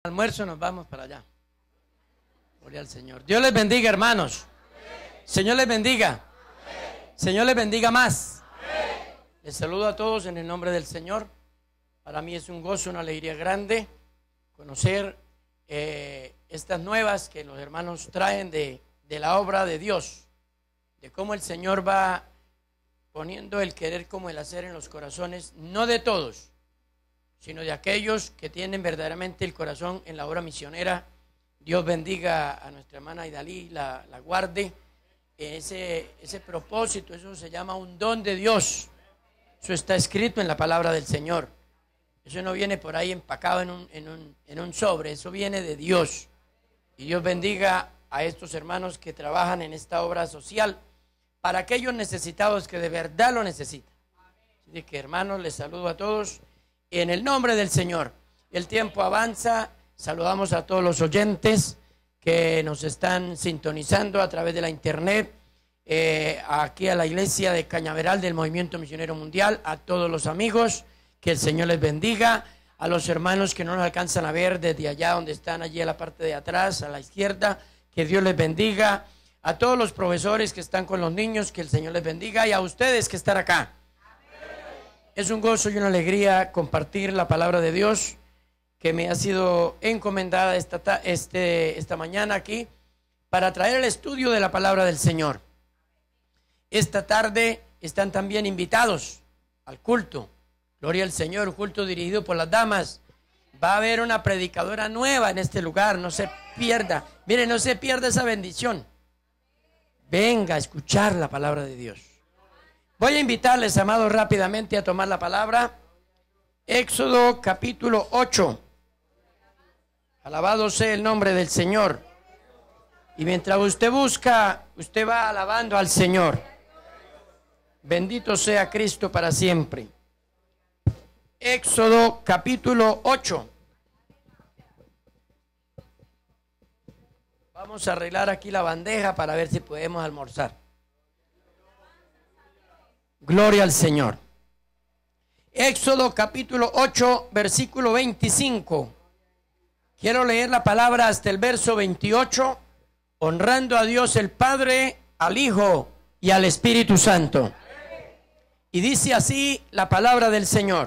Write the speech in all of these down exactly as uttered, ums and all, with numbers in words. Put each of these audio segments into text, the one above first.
Almuerzo nos vamos para allá. Gloria al Señor. Dios les bendiga, hermanos. Señor les bendiga. Señor les bendiga más. Les saludo a todos en el nombre del Señor. Para mí es un gozo, una alegría grande conocer eh, estas nuevas que los hermanos traen de, de la obra de Dios, de cómo el Señor va poniendo el querer como el hacer en los corazones, no de todos, sino de aquellos que tienen verdaderamente el corazón en la obra misionera. Dios bendiga a nuestra hermana Idalí, la, la guarde. Ese, ese propósito, eso se llama un don de Dios. Eso está escrito en la palabra del Señor. Eso no viene por ahí empacado en un, en un, en un sobre, eso viene de Dios. Y Dios bendiga a estos hermanos que trabajan en esta obra social para aquellos necesitados que de verdad lo necesitan. Así que, hermanos, les saludo a todos en el nombre del Señor. El tiempo avanza. Saludamos a todos los oyentes que nos están sintonizando a través de la internet, eh, aquí a la iglesia de Cañaveral del Movimiento Misionero Mundial, a todos los amigos, que el Señor les bendiga, a los hermanos que no nos alcanzan a ver desde allá donde están, allí a la parte de atrás, a la izquierda, que Dios les bendiga, a todos los profesores que están con los niños, que el Señor les bendiga, y a ustedes que están acá. Es un gozo y una alegría compartir la palabra de Dios que me ha sido encomendada esta, este, esta mañana aquí para traer el estudio de la palabra del Señor. Esta tarde están también invitados al culto. Gloria al Señor, un culto dirigido por las damas. Va a haber una predicadora nueva en este lugar, no se pierda. Miren, no se pierda esa bendición. Venga a escuchar la palabra de Dios. Voy a invitarles, amados, rápidamente a tomar la palabra. Éxodo capítulo ocho. Alabado sea el nombre del Señor. Y mientras usted busca, usted va alabando al Señor. Bendito sea Cristo para siempre. Éxodo capítulo ocho. Vamos a arreglar aquí la bandeja para ver si podemos almorzar. Gloria al Señor. Éxodo capítulo ocho, versículo veinticinco. Quiero leer la palabra hasta el verso veintiocho, honrando a Dios el Padre, al Hijo y al Espíritu Santo. Y dice así la palabra del Señor.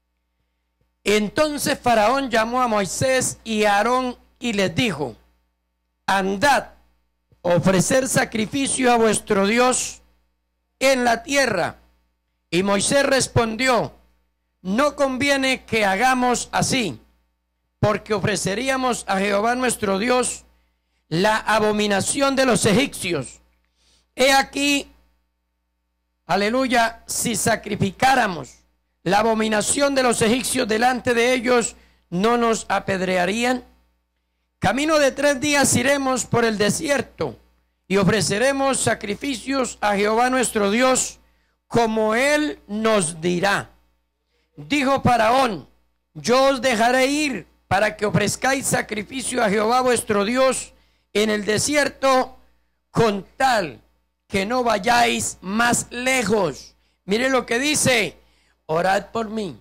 Entonces Faraón llamó a Moisés y a Aarón y les dijo: andad, ofrecer sacrificio a vuestro Dios en la tierra. Y Moisés respondió: no conviene que hagamos así, porque ofreceríamos a Jehová nuestro Dios la abominación de los egipcios. He aquí, aleluya, si sacrificáramos la abominación de los egipcios delante de ellos, ¿no nos apedrearían? Camino de tres días iremos por el desierto y ofreceremos sacrificios a Jehová nuestro Dios, como él nos dirá. Dijo Faraón: yo os dejaré ir para que ofrezcáis sacrificio a Jehová vuestro Dios en el desierto, con tal que no vayáis más lejos. Mire lo que dice: orad por mí.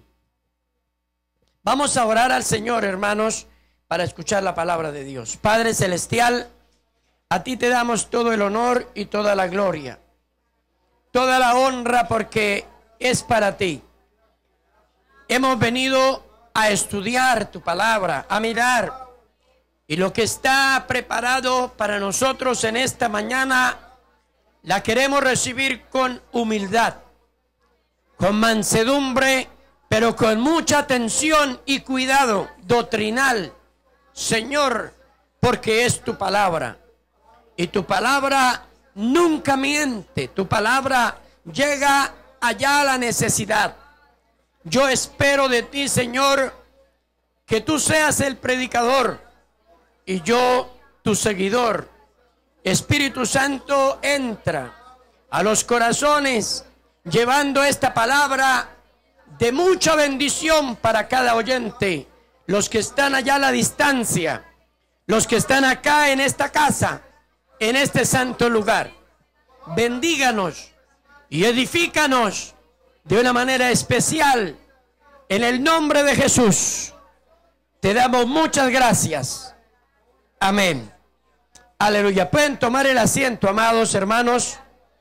Vamos a orar al Señor, hermanos, para escuchar la palabra de Dios. Padre celestial, a ti te damos todo el honor y toda la gloria, toda la honra, porque es para ti. Hemos venido a estudiar tu palabra, a mirar, y lo que está preparado para nosotros en esta mañana, la queremos recibir con humildad, con mansedumbre, pero con mucha atención y cuidado doctrinal, Señor, porque es tu palabra, y tu palabra nunca miente. Tu palabra llega allá a la necesidad. Yo espero de ti, Señor, que tú seas el predicador y yo tu seguidor. Espíritu Santo, entra a los corazones llevando esta palabra de mucha bendición para cada oyente. Los que están allá a la distancia, los que están acá en esta casa, en este santo lugar. Bendíganos y edifícanos de una manera especial en el nombre de Jesús. Te damos muchas gracias. Amén. Aleluya. Pueden tomar el asiento, amados hermanos,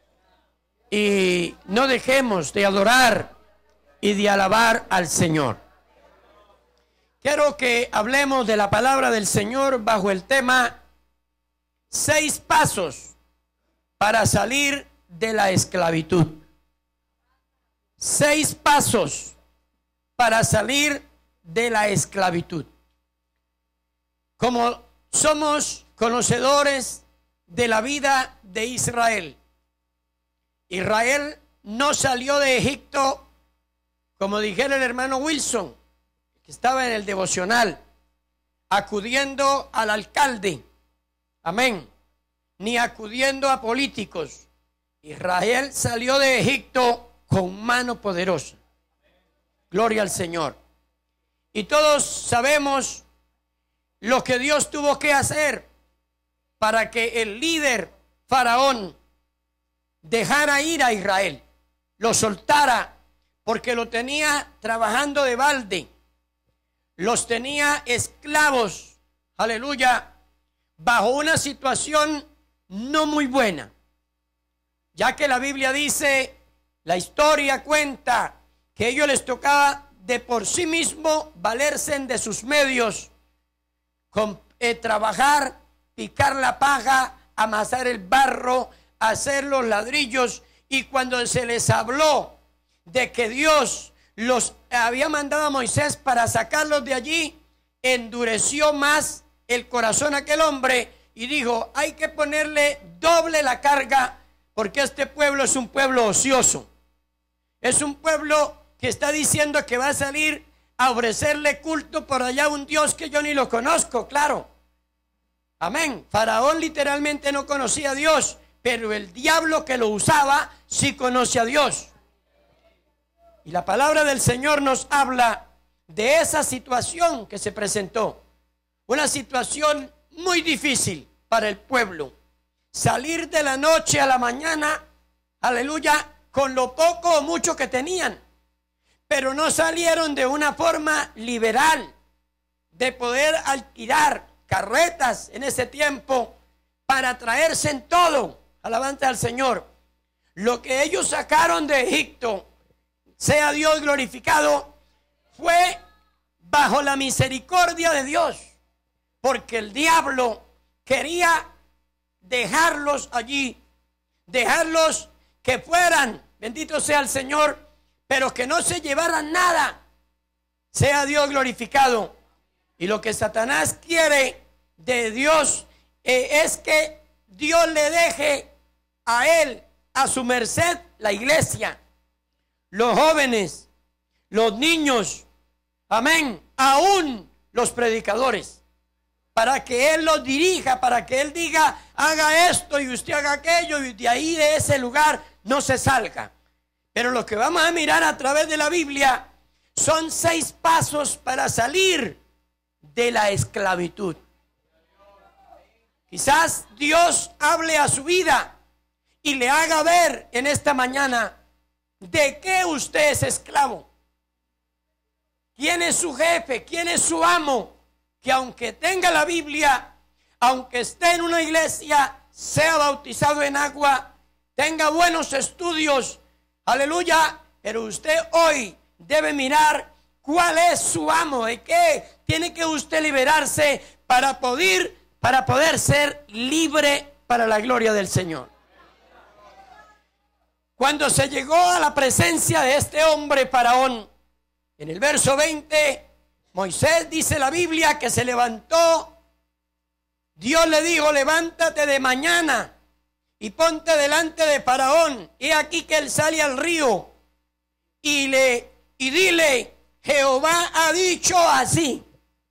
y no dejemos de adorar y de alabar al Señor. Quiero que hablemos de la palabra del Señor bajo el tema seis pasos para salir de la esclavitud. Seis pasos para salir de la esclavitud. Como somos conocedores de la vida de Israel, Israel no salió de Egipto, como dijera el hermano Wilson, que estaba en el devocional, acudiendo al alcalde, amén, ni acudiendo a políticos. Israel salió de Egipto con mano poderosa. Gloria al Señor. Y todos sabemos lo que Dios tuvo que hacer para que el líder faraón dejara ir a Israel, lo soltara, porque lo tenía trabajando de balde, los tenía esclavos, aleluya, bajo una situación no muy buena, ya que la Biblia dice, la historia cuenta que a ellos les tocaba de por sí mismo valerse de sus medios, con, eh, trabajar, picar la paja, amasar el barro, hacer los ladrillos. Y cuando se les habló de que Dios los había mandado a Moisés para sacarlos de allí, endureció más el corazón a aquel hombre y dijo, hay que ponerle doble la carga, porque este pueblo es un pueblo ocioso, es un pueblo que está diciendo que va a salir a ofrecerle culto por allá a un Dios que yo ni lo conozco, claro. Amén. Faraón literalmente no conocía a Dios, pero el diablo que lo usaba sí conoce a Dios. Y la palabra del Señor nos habla de esa situación que se presentó. Una situación muy difícil para el pueblo. Salir de la noche a la mañana, aleluya, con lo poco o mucho que tenían. Pero no salieron de una forma liberal de poder alquilar carretas en ese tiempo para traerse en todo. Alabanza al Señor. Lo que ellos sacaron de Egipto, sea Dios glorificado, fue bajo la misericordia de Dios, porque el diablo quería dejarlos allí, dejarlos que fueran, bendito sea el Señor, pero que no se llevaran nada. Sea Dios glorificado. Y lo que Satanás quiere de Dios eh, es que Dios le deje a él, a su merced, la iglesia, los jóvenes, los niños, amén, aún los predicadores, para que él los dirija, para que él diga, haga esto y usted haga aquello, y de ahí, de ese lugar, no se salga. Pero lo que vamos a mirar a través de la Biblia son seis pasos para salir de la esclavitud. Quizás Dios hable a su vida y le haga ver en esta mañana de qué usted es esclavo. ¿Quién es su jefe? ¿Quién es su amo? Que aunque tenga la Biblia, aunque esté en una iglesia, sea bautizado en agua, tenga buenos estudios, aleluya, pero usted hoy debe mirar cuál es su amo, de qué tiene que usted liberarse para poder, para poder ser libre para la gloria del Señor. Cuando se llegó a la presencia de este hombre faraón, en el verso veinte, Moisés, dice la Biblia, que se levantó. Dios le dijo, levántate de mañana y ponte delante de Faraón. He aquí que él sale al río y, le, y dile, Jehová ha dicho así,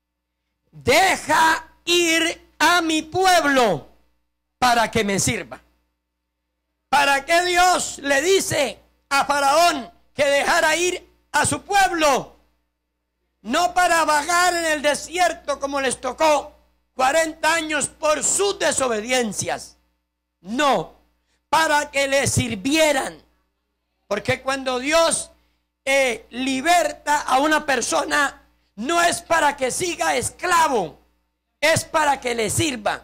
deja ir a mi pueblo para que me sirva. ¿Para qué Dios le dice a Faraón que dejara ir a su pueblo? No para vagar en el desierto como les tocó cuarenta años por sus desobediencias. No, para que le sirvieran. Porque cuando Dios eh, liberta a una persona, no es para que siga esclavo, es para que le sirva.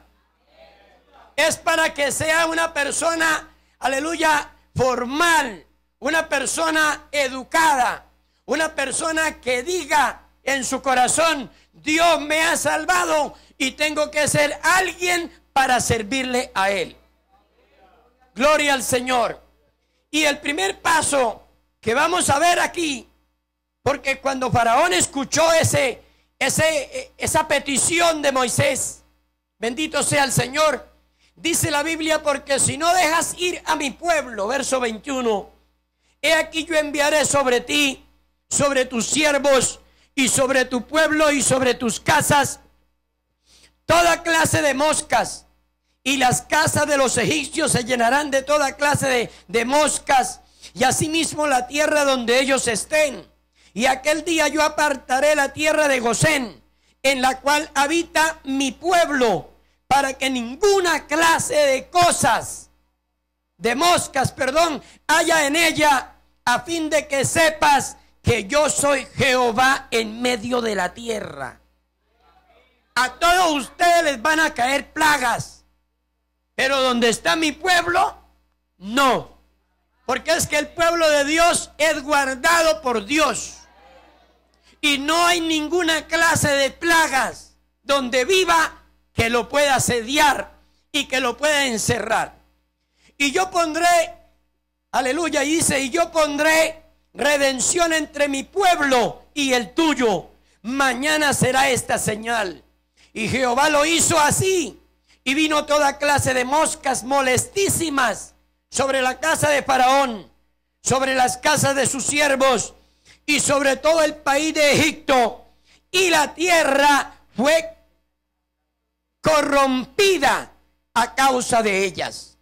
Es para que sea una persona, aleluya, formal, una persona educada, una persona que diga en su corazón: Dios me ha salvado y tengo que ser alguien para servirle a Él. Gloria al Señor. Y el primer paso que vamos a ver aquí, porque cuando Faraón escuchó ese, ese, esa petición de Moisés, bendito sea el Señor, dice la Biblia: porque si no dejas ir a mi pueblo, verso veintiuno, he aquí yo enviaré sobre ti, sobre tus siervos y sobre tu pueblo y sobre tus casas toda clase de moscas, y las casas de los egipcios se llenarán de toda clase de, de moscas, y asimismo la tierra donde ellos estén. Y aquel día yo apartaré la tierra de Gosén, en la cual habita mi pueblo, para que ninguna clase de cosas, de moscas, perdón, haya en ella, a fin de que sepas que yo soy Jehová en medio de la tierra. A todos ustedes les van a caer plagas, pero donde está mi pueblo, no. Porque es que el pueblo de Dios es guardado por Dios. Y no hay ninguna clase de plagas donde viva que lo pueda asediar y que lo pueda encerrar. Y yo pondré, aleluya, y dice: y yo pondré redención entre mi pueblo y el tuyo. Mañana será esta señal. Y Jehová lo hizo así. Y vino toda clase de moscas molestísimas sobre la casa de Faraón, sobre las casas de sus siervos y sobre todo el país de Egipto. Y la tierra fue corrompida a causa de ellas.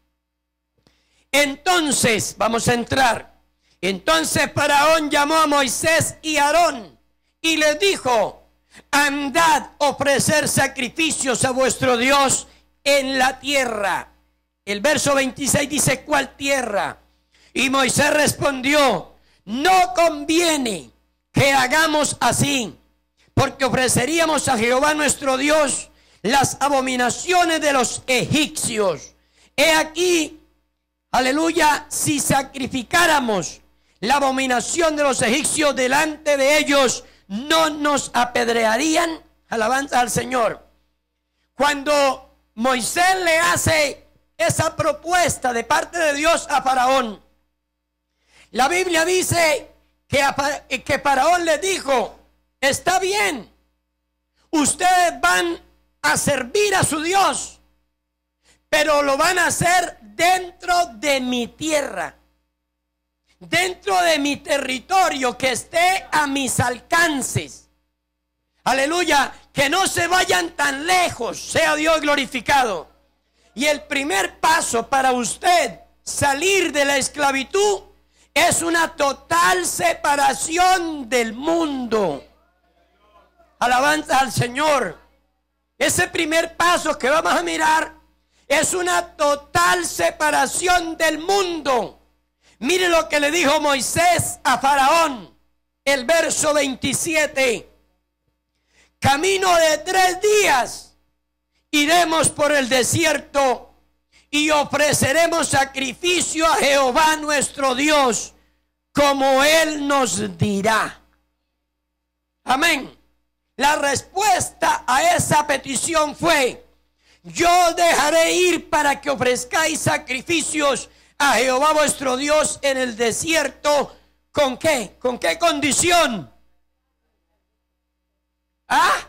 Entonces, vamos a entrar. Entonces Faraón llamó a Moisés y a Aarón y les dijo: andad ofrecer sacrificios a vuestro Dios en la tierra. El verso veintiséis dice: ¿cuál tierra? Y Moisés respondió: no conviene que hagamos así, porque ofreceríamos a Jehová nuestro Dios las abominaciones de los egipcios. He aquí, aleluya, si sacrificáramos la abominación de los egipcios delante de ellos, no nos apedrearían. Alabanza al Señor. Cuando Moisés le hace esa propuesta de parte de Dios a Faraón, la Biblia dice que, a, que Faraón le dijo: está bien, ustedes van a servir a su Dios, pero lo van a hacer dentro de mi tierra, dentro de mi territorio, que esté a mis alcances. Aleluya, que no se vayan tan lejos, sea Dios glorificado. Y el primer paso para usted salir de la esclavitud es una total separación del mundo. Alabanza al Señor. Ese primer paso que vamos a mirar es una total separación del mundo. Mire lo que le dijo Moisés a Faraón, el verso veintisiete. Camino de tres días iremos por el desierto y ofreceremos sacrificio a Jehová nuestro Dios, como Él nos dirá. Amén. La respuesta a esa petición fue: yo dejaré ir para que ofrezcáis sacrificios a Jehová vuestro Dios en el desierto. ¿Con qué? ¿Con qué condición? ¿Ah?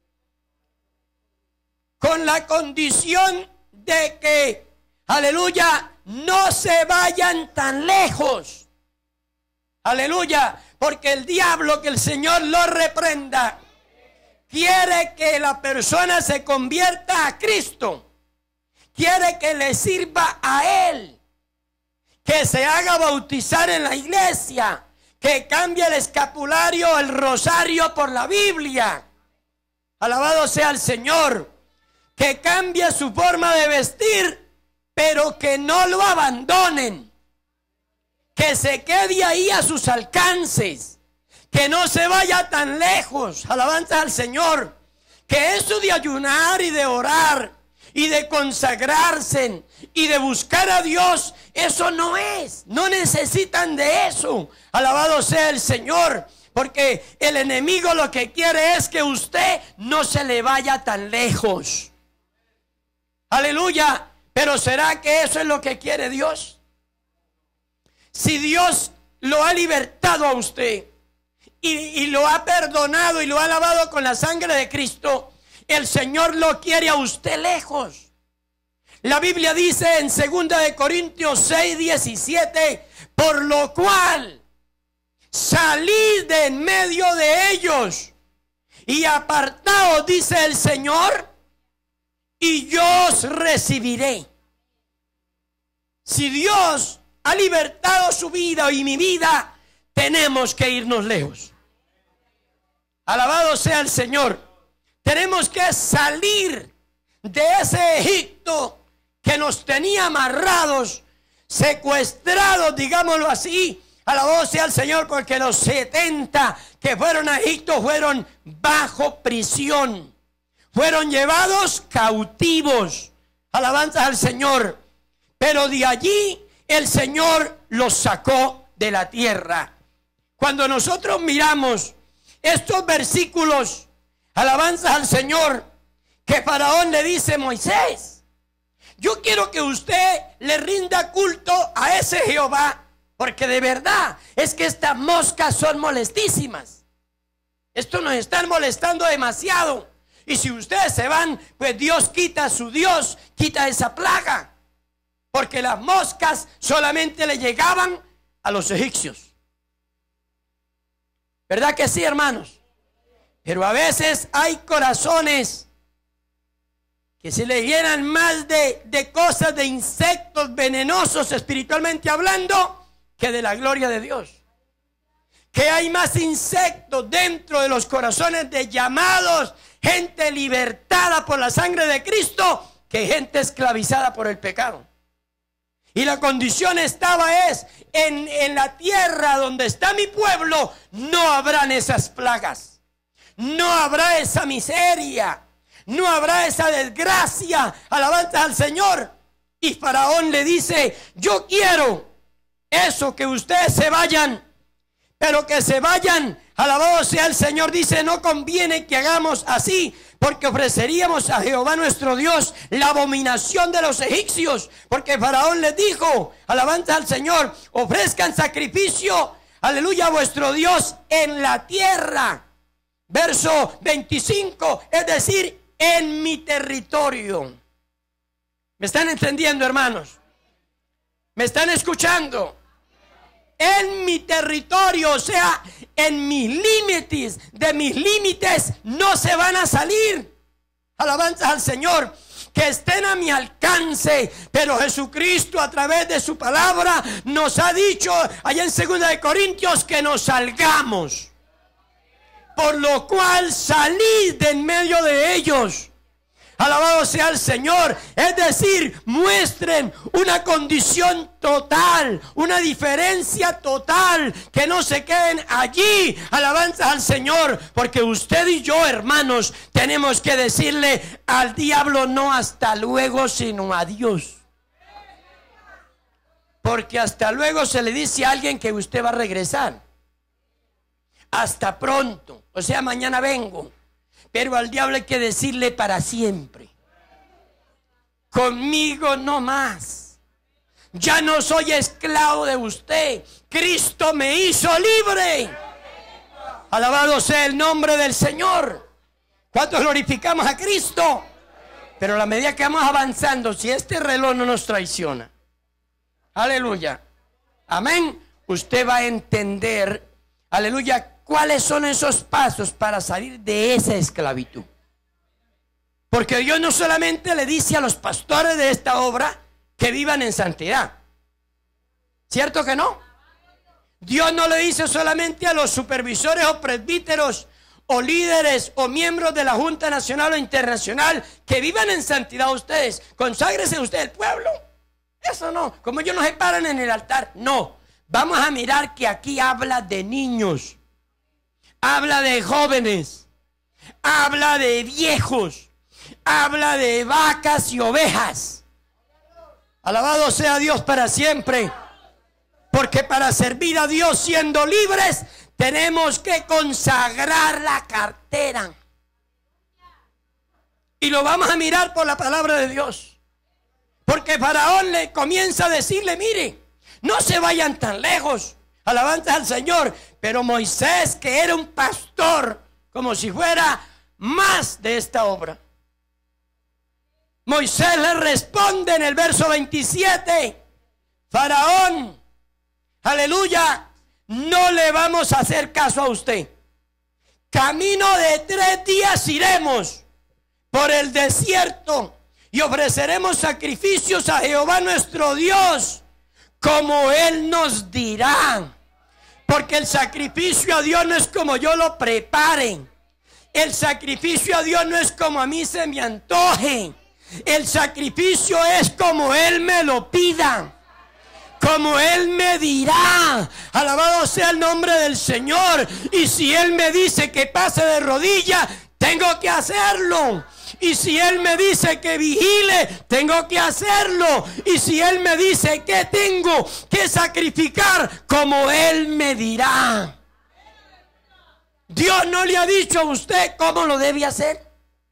Con la condición de que, aleluya, no se vayan tan lejos. Aleluya, porque el diablo, que el Señor lo reprenda, quiere que la persona se convierta a Cristo. Quiere que le sirva a Él, que se haga bautizar en la iglesia, que cambie el escapulario, el rosario por la Biblia. Alabado sea el Señor. Que cambie su forma de vestir, pero que no lo abandonen. Que se quede ahí a sus alcances. que no se vaya tan lejos. Alabanza al Señor. Que eso de ayunar y de orar y de consagrarse y de buscar a Dios, eso no es. No necesitan de eso. Alabado sea el Señor. Porque el enemigo lo que quiere es que usted no se le vaya tan lejos. Aleluya. Pero ¿será que eso es lo que quiere Dios? Si Dios lo ha libertado a usted y, y lo ha perdonado y lo ha lavado con la sangre de Cristo, el Señor lo quiere a usted lejos. La Biblia dice en segunda de Corintios seis, diecisiete, por lo cual salid de en medio de ellos y apartaos, dice el Señor, y yo os recibiré. Si Dios ha libertado su vida y mi vida, tenemos que irnos lejos. Alabado sea el Señor. Tenemos que salir de ese Egipto que nos tenía amarrados, secuestrados, digámoslo así. Alabado sea el Señor, porque los setenta que fueron a Egipto fueron bajo prisión. Fueron llevados cautivos. Alabanza al Señor. Pero de allí el Señor los sacó de la tierra. Cuando nosotros miramos estos versículos, alabanza al Señor, que Faraón le dice a Moisés: yo quiero que usted le rinda culto a ese Jehová, porque de verdad es que estas moscas son molestísimas. Esto nos están molestando demasiado. Y si ustedes se van, pues Dios quita a su Dios, quita esa plaga. Porque las moscas solamente le llegaban a los egipcios. ¿Verdad que sí, hermanos? Pero a veces hay corazones que se le llenan más de, de cosas, de insectos venenosos espiritualmente hablando, que de la gloria de Dios. Que hay más insectos dentro de los corazones de llamados, gente libertada por la sangre de Cristo, que gente esclavizada por el pecado. Y la condición estaba es, en, en la tierra donde está mi pueblo, no habrán esas plagas. No habrá esa miseria. No habrá esa desgracia. Alabanza al Señor. Y Faraón le dice: yo quiero eso, que ustedes se vayan, pero que se vayan. Alabado sea el Señor. Dice: no conviene que hagamos así, porque ofreceríamos a Jehová nuestro Dios la abominación de los egipcios. Porque Faraón les dijo, alabanza al Señor, ofrezcan sacrificio, aleluya, a vuestro Dios en la tierra. Verso veinticinco, es decir, en mi territorio. ¿Me están entendiendo, hermanos? ¿Me están escuchando? En mi territorio, o sea, en mis límites, de mis límites no se van a salir. Alabanza al Señor. Que estén a mi alcance. Pero Jesucristo, a través de su palabra, nos ha dicho allá en segunda de Corintios que nos salgamos. Por lo cual salid de en medio de ellos. Alabado sea el Señor. Es decir, muestren una condición total, una diferencia total, que no se queden allí. Alabanza al Señor. Porque usted y yo, hermanos, tenemos que decirle al diablo no hasta luego, sino adiós. Porque hasta luego se le dice a alguien que usted va a regresar. Hasta pronto, o sea, mañana vengo. Pero al diablo hay que decirle para siempre: conmigo no más. Ya no soy esclavo de usted. Cristo me hizo libre. Alabado sea el nombre del Señor. ¿Cuántos glorificamos a Cristo? Pero a la medida que vamos avanzando, si este reloj no nos traiciona, aleluya, amén, usted va a entender, aleluya, cuáles son esos pasos para salir de esa esclavitud. Porque Dios no solamente le dice a los pastores de esta obra que vivan en santidad. ¿Cierto que no? Dios no le dice solamente a los supervisores o presbíteros o líderes o miembros de la Junta Nacional o Internacional que vivan en santidad ustedes. Conságrese usted el pueblo. Eso no. Como ellos no se paran en el altar. No. Vamos a mirar que aquí habla de niños. habla de jóvenes, habla de viejos, habla de vacas y ovejas. Alabado sea Dios para siempre. Porque para servir a Dios siendo libres, tenemos que consagrar la cartera. Y lo vamos a mirar por la palabra de Dios. Porque Faraón le comienza a decirle, mire, no se vayan tan lejos. Alabanza al Señor. Pero Moisés, que era un pastor, como si fuera más de esta obra. Moisés le responde en el verso veintisiete. Faraón, aleluya, no le vamos a hacer caso a usted. Camino de tres días iremos por el desierto y ofreceremos sacrificios a Jehová nuestro Dios, como Él nos dirá. Porque el sacrificio a Dios no es como yo lo prepare. El sacrificio a Dios no es como a mí se me antoje. El sacrificio es como Él me lo pida, como Él me dirá. Alabado sea el nombre del Señor. Y si Él me dice que pase de rodillas, tengo que hacerlo. Y si Él me dice que vigile, tengo que hacerlo. Y si Él me dice que tengo que sacrificar, como Él me dirá. Dios no le ha dicho a usted cómo lo debe hacer.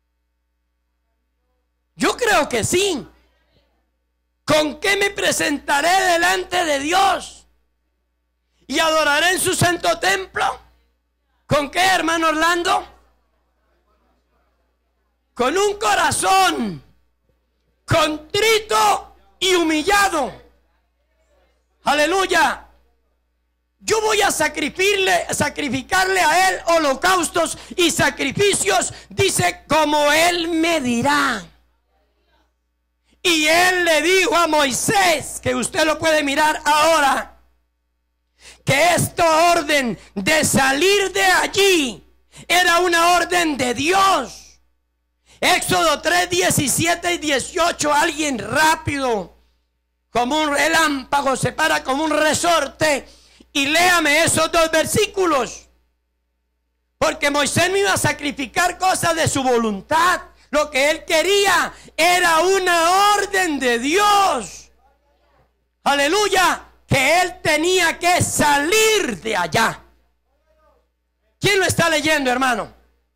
Yo creo que sí. ¿Con qué me presentaré delante de Dios y adoraré en su santo templo? ¿Con qué, hermano Orlando? Con un corazón contrito y humillado. Aleluya. Yo voy a sacrificarle, sacrificarle a Él holocaustos y sacrificios, dice, como Él me dirá. Y Él le dijo a Moisés, que usted lo puede mirar ahora, que esta orden de salir de allí era una orden de Dios. Éxodo tres, diecisiete y dieciocho. Alguien rápido, como un relámpago, se para como un resorte y léame esos dos versículos. Porque Moisés no iba a sacrificar cosas de su voluntad. Lo que él quería era una orden de Dios. Aleluya. Que él tenía que salir de allá. ¿Quién lo está leyendo, hermano?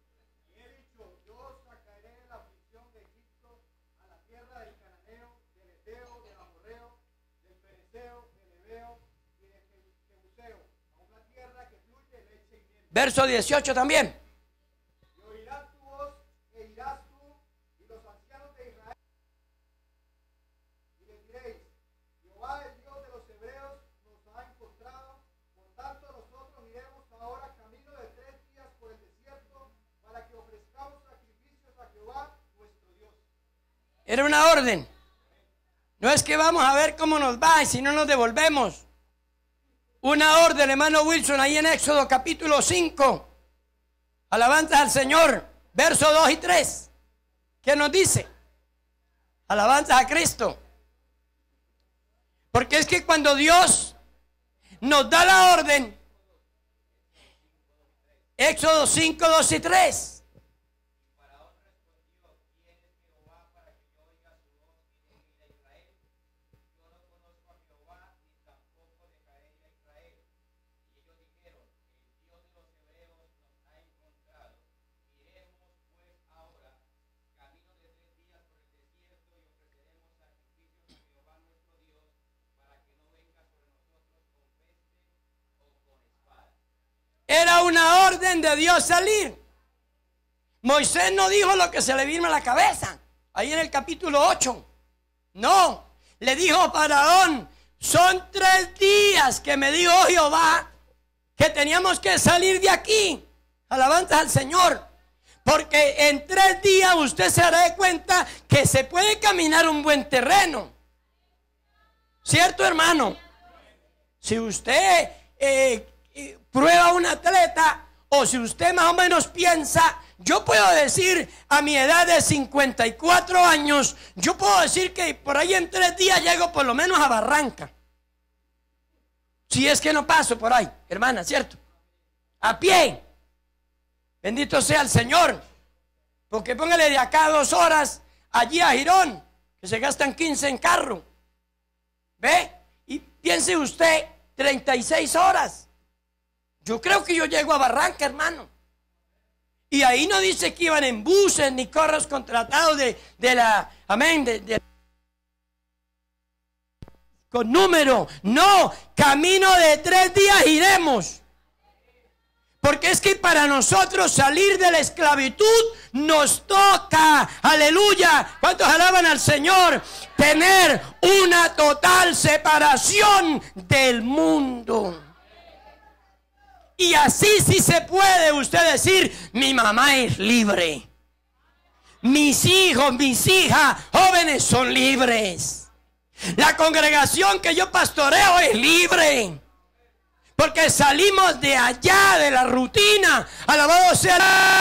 Verso dieciocho también. Y oirás tu voz, e irás tú y los ancianos de Israel, y les diréis: Jehová, el Dios de los hebreos, nos ha encontrado. Por tanto, nosotros iremos ahora camino de tres días por el desierto, para que ofrezcamos sacrificios a Jehová nuestro Dios. Era una orden. No es que vamos a ver cómo nos va y si no nos devolvemos. Una orden, hermano Wilson, ahí en Éxodo capítulo cinco. Alabanza al Señor, versos dos y tres. ¿Qué nos dice? Alabanza a Cristo. Porque es que cuando Dios nos da la orden, Éxodo cinco, dos y tres. Era una orden de Dios salir. Moisés no dijo lo que se le vino a la cabeza. Ahí en el capítulo ocho. No, le dijo a Faraón: son tres días que me dijo Jehová que teníamos que salir de aquí. Alabanza al Señor. Porque en tres días usted se dará cuenta que se puede caminar un buen terreno. ¿Cierto, hermano? Si usted eh, prueba un atleta, o si usted más o menos piensa, yo puedo decir a mi edad de cincuenta y cuatro años, yo puedo decir que por ahí en tres días llego por lo menos a Barranca. Si es que no paso por ahí, hermana, ¿cierto? A pie. Bendito sea el Señor. Porque póngale de acá dos horas allí a Girón, que se gastan quince en carro. ¿Ve? Y piense usted, treinta y seis horas. Yo creo que yo llego a Barranca, hermano. Y ahí no dice que iban en buses ni carros contratados de, de la, amén, de, de, con número. No, camino de tres días iremos. Porque es que para nosotros salir de la esclavitud nos toca, aleluya, ¿cuántos alaban al Señor? Tener una total separación del mundo. Y así sí se puede usted decir, mi mamá es libre. Mis hijos, mis hijas, jóvenes son libres. La congregación que yo pastoreo es libre. Porque salimos de allá, de la rutina. Alabado sea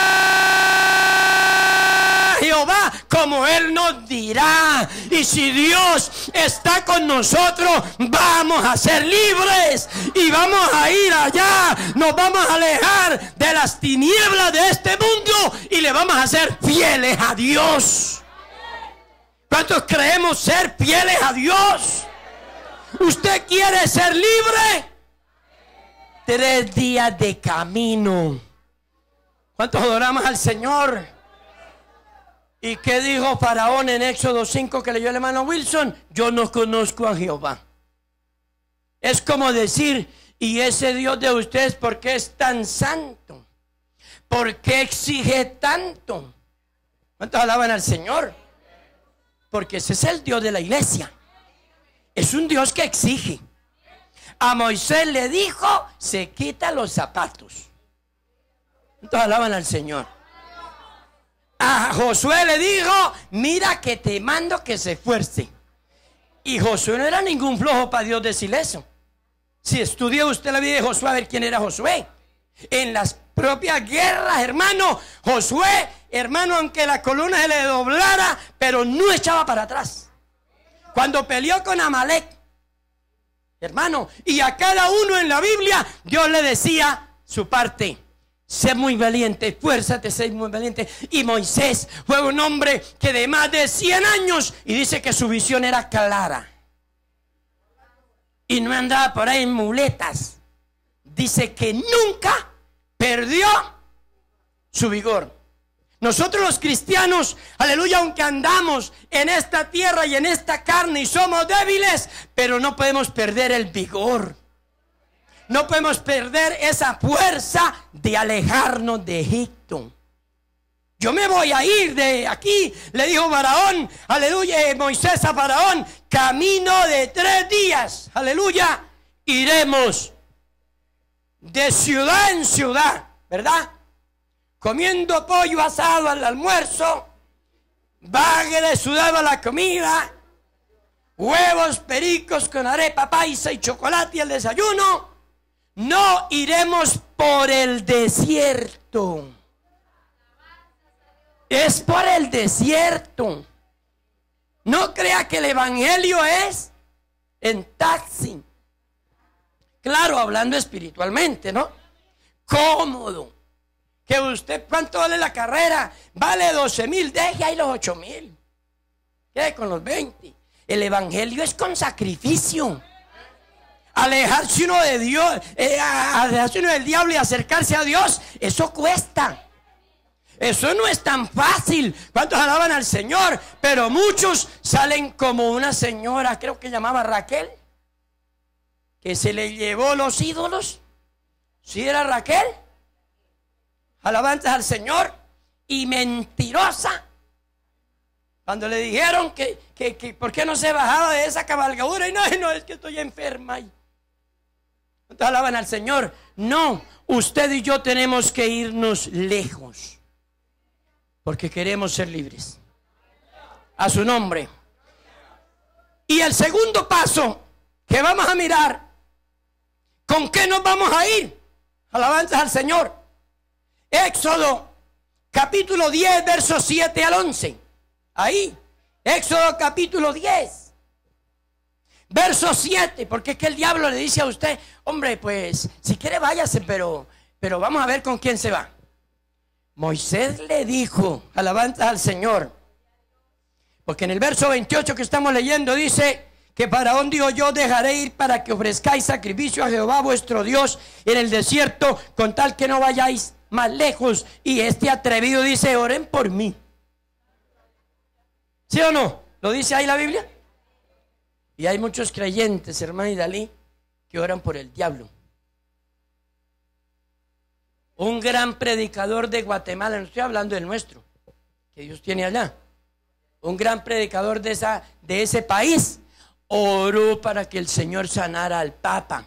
Jehová, como Él nos dirá. Y si Dios está con nosotros, vamos a ser libres. Y vamos a ir allá. Nos vamos a alejar de las tinieblas de este mundo. Y le vamos a ser fieles a Dios. ¿Cuántos creemos ser fieles a Dios? ¿Usted quiere ser libre? Tres días de camino. ¿Cuántos adoramos al Señor? ¿Y qué dijo Faraón en Éxodo cinco que leyó el hermano Wilson? Yo no conozco a Jehová. Es como decir, ¿y ese Dios de ustedes por qué es tan santo? ¿Por qué exige tanto? ¿Cuántos alaban al Señor? Porque ese es el Dios de la iglesia. Es un Dios que exige. A Moisés le dijo, se quita los zapatos. Entonces alaban al Señor. A Josué le dijo, mira que te mando que se esfuerce. Y Josué no era ningún flojo para Dios decirle eso. Si estudia usted la vida de Josué, a ver quién era Josué. En las propias guerras, hermano, Josué, hermano, aunque la columna se le doblara, pero no echaba para atrás. Cuando peleó con Amalek, hermano, y a cada uno en la Biblia Dios le decía su parte. Sé muy valiente, esfuérzate, sé muy valiente. Y Moisés fue un hombre que de más de cien años, y dice que su visión era clara. Y no andaba por ahí en muletas. Dice que nunca perdió su vigor. Nosotros los cristianos, aleluya, aunque andamos en esta tierra y en esta carne y somos débiles, pero no podemos perder el vigor. No podemos perder esa fuerza de alejarnos de Egipto. Yo me voy a ir de aquí, le dijo Faraón, aleluya, Moisés a Faraón, camino de tres días, aleluya, iremos de ciudad en ciudad, ¿verdad? Comiendo pollo asado al almuerzo, bagre sudado a la comida, huevos pericos con arepa paisa y chocolate al desayuno. No iremos por el desierto. Es por el desierto. No crea que el evangelio es en taxi. Claro, hablando espiritualmente, ¿no? Cómodo. Que usted, ¿cuánto vale la carrera? Vale doce mil, deje ahí los ocho mil. Quede con los veinte. El evangelio es con sacrificio. Alejarse uno de Dios, eh, alejarse uno del diablo y acercarse a Dios, eso cuesta. Eso no es tan fácil. ¿Cuántos alaban al Señor? Pero muchos salen como una señora, creo que llamaba Raquel, que se le llevó los ídolos. ¿Sí era Raquel? Alabanzas al Señor. Y mentirosa. Cuando le dijeron que, que, que por qué no se bajaba de esa cabalgadura, y no, no, es que estoy enferma. Y ¿cuántos alaban al Señor? No, usted y yo tenemos que irnos lejos, porque queremos ser libres. A su nombre. Y el segundo paso que vamos a mirar, ¿con qué nos vamos a ir? Alabanzas al Señor. Éxodo capítulo diez, versos siete al once. Ahí, Éxodo capítulo diez, verso siete. Porque es que el diablo le dice a usted, hombre, pues si quiere váyase, pero, pero vamos a ver con quién se va. Moisés le dijo, alabanza al Señor, porque en el verso veintiocho que estamos leyendo dice que Faraón dijo: yo dejaré ir para que ofrezcáis sacrificio a Jehová vuestro Dios en el desierto, con tal que no vayáis más lejos. Y este atrevido dice: oren por mí. ¿Sí o no? ¿Lo dice ahí la Biblia? Y hay muchos creyentes, hermano Idalí, que oran por el diablo. Un gran predicador de Guatemala, no estoy hablando del nuestro, que Dios tiene allá, un gran predicador de, esa, de ese país, oró para que el Señor sanara al Papa.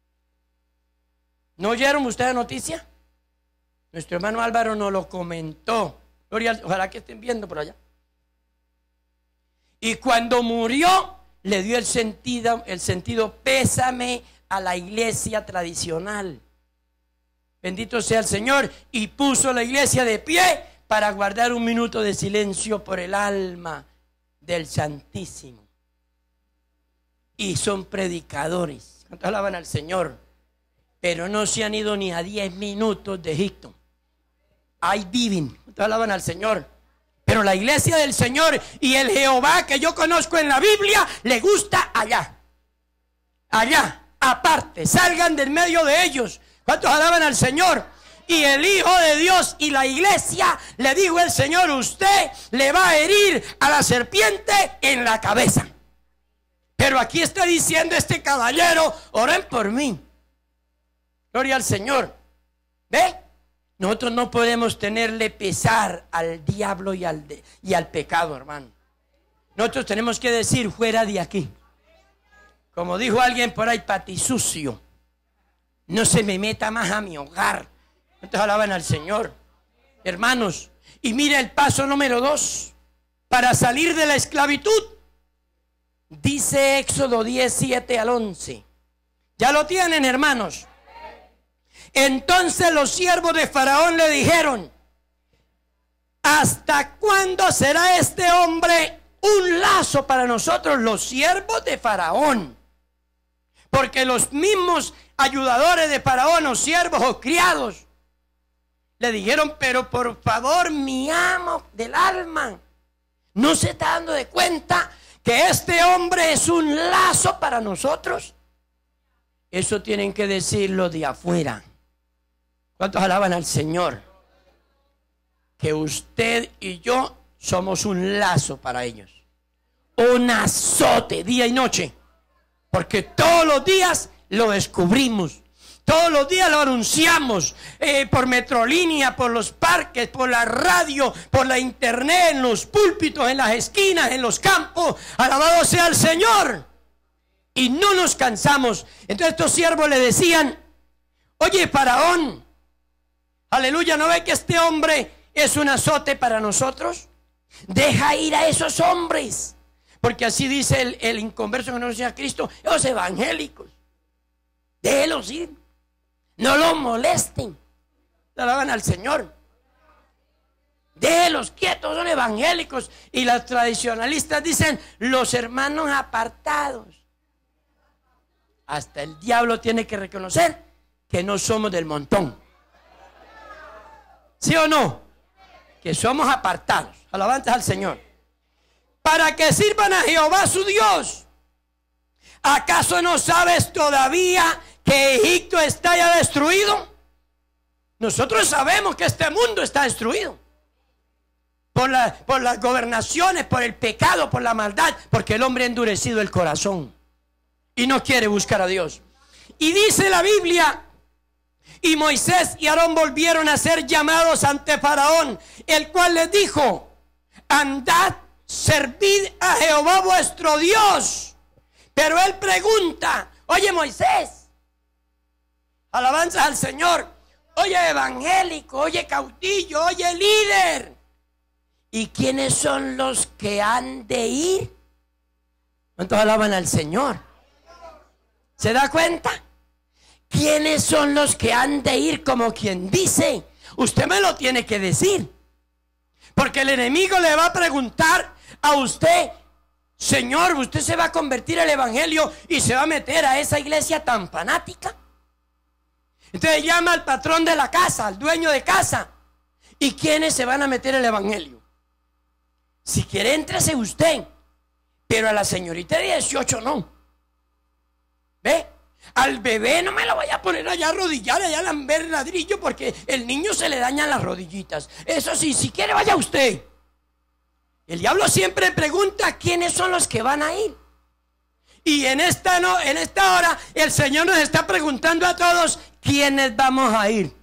¿No oyeron ustedes la noticia? Nuestro hermano Álvaro nos lo comentó. Gloria, ojalá que estén viendo por allá. Y cuando murió, le dio el sentido, el sentido pésame a la iglesia tradicional. Bendito sea el Señor. Y puso la iglesia de pie para guardar un minuto de silencio por el alma del Santísimo. Y son predicadores. ¿Cuántos alaban al Señor? Pero no se han ido ni a diez minutos de Egipto. Ahí viven. ¿Cuántos alaban al Señor? Pero la iglesia del Señor y el Jehová que yo conozco en la Biblia le gusta allá. Allá, aparte, salgan del medio de ellos. ¿Cuántos alaban al Señor? Y el Hijo de Dios y la iglesia, le dijo el Señor: usted le va a herir a la serpiente en la cabeza. Pero aquí está diciendo este caballero: oren por mí. Gloria al Señor. ¿Ve? Nosotros no podemos tenerle pesar al diablo y al, de, y al pecado, hermano. Nosotros tenemos que decir: fuera de aquí. Como dijo alguien por ahí, patisucio, no se me meta más a mi hogar. ¿Cuántos alaban al Señor? Hermanos, y mira el paso número dos para salir de la esclavitud. Dice Éxodo diez, siete al once. ¿Ya lo tienen, hermanos? Entonces los siervos de Faraón le dijeron: ¿hasta cuándo será este hombre un lazo para nosotros, los siervos de Faraón? Porque los mismos ayudadores de Faraón, o siervos o criados, le dijeron: pero por favor, mi amo del alma, ¿no se está dando de cuenta que este hombre es un lazo para nosotros? Eso tienen que decirlo de afuera. ¿Cuántos alaban al Señor? Que usted y yo somos un lazo para ellos, un azote día y noche, porque todos los días lo descubrimos, todos los días lo anunciamos, eh, por Metrolínea, por los parques, por la radio, por la internet, en los púlpitos, en las esquinas, en los campos. Alabado sea el Señor. Y no nos cansamos. Entonces estos siervos le decían: oye, Faraón, aleluya, ¿no ve que este hombre es un azote para nosotros? Deja ir a esos hombres. Porque así dice el, el inconverso que no conoce a Cristo: los evangélicos, déjelos ir, no los molesten. Alaban al Señor. Déjelos quietos, son evangélicos. Y los tradicionalistas dicen: los hermanos apartados. Hasta el diablo tiene que reconocer que no somos del montón. ¿Sí o no? Que somos apartados. Alabanzas al Señor. Para que sirvan a Jehová su Dios. ¿Acaso no sabes todavía que Egipto está ya destruido? Nosotros sabemos que este mundo está destruido por, la, por las gobernaciones, por el pecado, por la maldad, porque el hombre ha endurecido el corazón y no quiere buscar a Dios. Y dice la Biblia: y Moisés y Aarón volvieron a ser llamados ante Faraón, el cual les dijo: andad, servid a Jehová vuestro Dios. Pero él pregunta: oye, Moisés, alabanzas al Señor, oye, evangélico, oye, caudillo, oye, líder, ¿y quiénes son los que han de ir? ¿Cuántos alaban al Señor? ¿Se da cuenta? ¿Quiénes son los que han de ir? Como quien dice: usted me lo tiene que decir, porque el enemigo le va a preguntar a usted: Señor, ¿usted se va a convertir al evangelio y se va a meter a esa iglesia tan fanática? Entonces llama al patrón de la casa, al dueño de casa, ¿Y quiénes se van a meter el evangelio? Si quiere, éntrese usted, pero a la señorita de dieciocho no. ¿Ve? Al bebé no me lo vaya a poner allá a arrodillar, allá a lamber ladrillo, porque el niño se le dañan las rodillitas. Eso sí, si quiere, vaya usted. El diablo siempre pregunta quiénes son los que van a ir. Y en esta, no, en esta hora el Señor nos está preguntando a todos quiénes vamos a ir.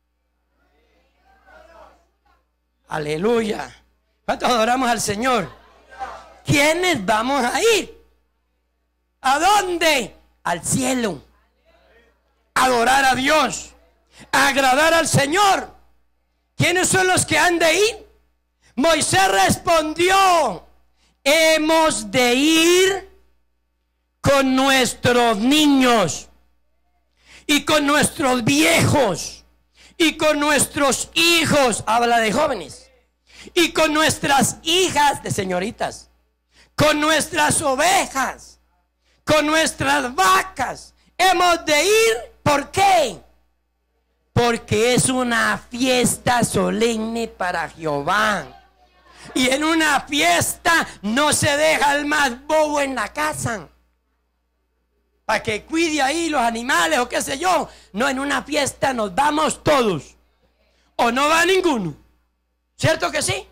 Aleluya. ¿Cuántos adoramos al Señor? ¿Quiénes vamos a ir? ¿A dónde? Al cielo. A adorar a Dios. A agradar al Señor. ¿Quiénes son los que han de ir? Moisés respondió: hemos de ir con nuestros niños y con nuestros viejos y con nuestros hijos, habla de jóvenes, y con nuestras hijas, de señoritas, con nuestras ovejas, con nuestras vacas. Hemos de ir, ¿por qué? Porque es una fiesta solemne para Jehová. Y en una fiesta no se deja el más bobo en la casa para que cuide ahí los animales o qué sé yo. No, en una fiesta nos vamos todos, o no va ninguno. ¿Cierto que sí?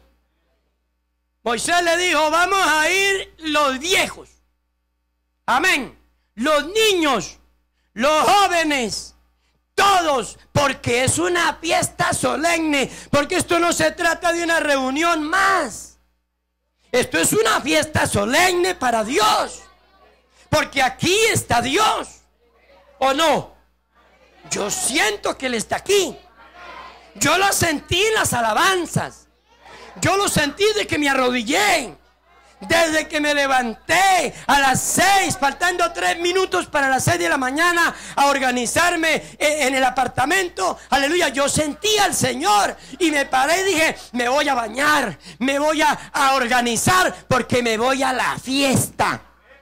Moisés le dijo: vamos a ir los viejos, amén, los niños, los jóvenes, todos, porque es una fiesta solemne, porque esto no se trata de una reunión más. Esto es una fiesta solemne para Dios, porque aquí está Dios, ¿o no? Yo siento que Él está aquí. Yo lo sentí en las alabanzas. Yo lo sentí de que me arrodillé, desde que me levanté a las seis, faltando tres minutos para las seis de la mañana, a organizarme en el apartamento. Aleluya, yo sentí al Señor y me paré y dije: me voy a bañar, me voy a, a organizar, porque me voy a la fiesta.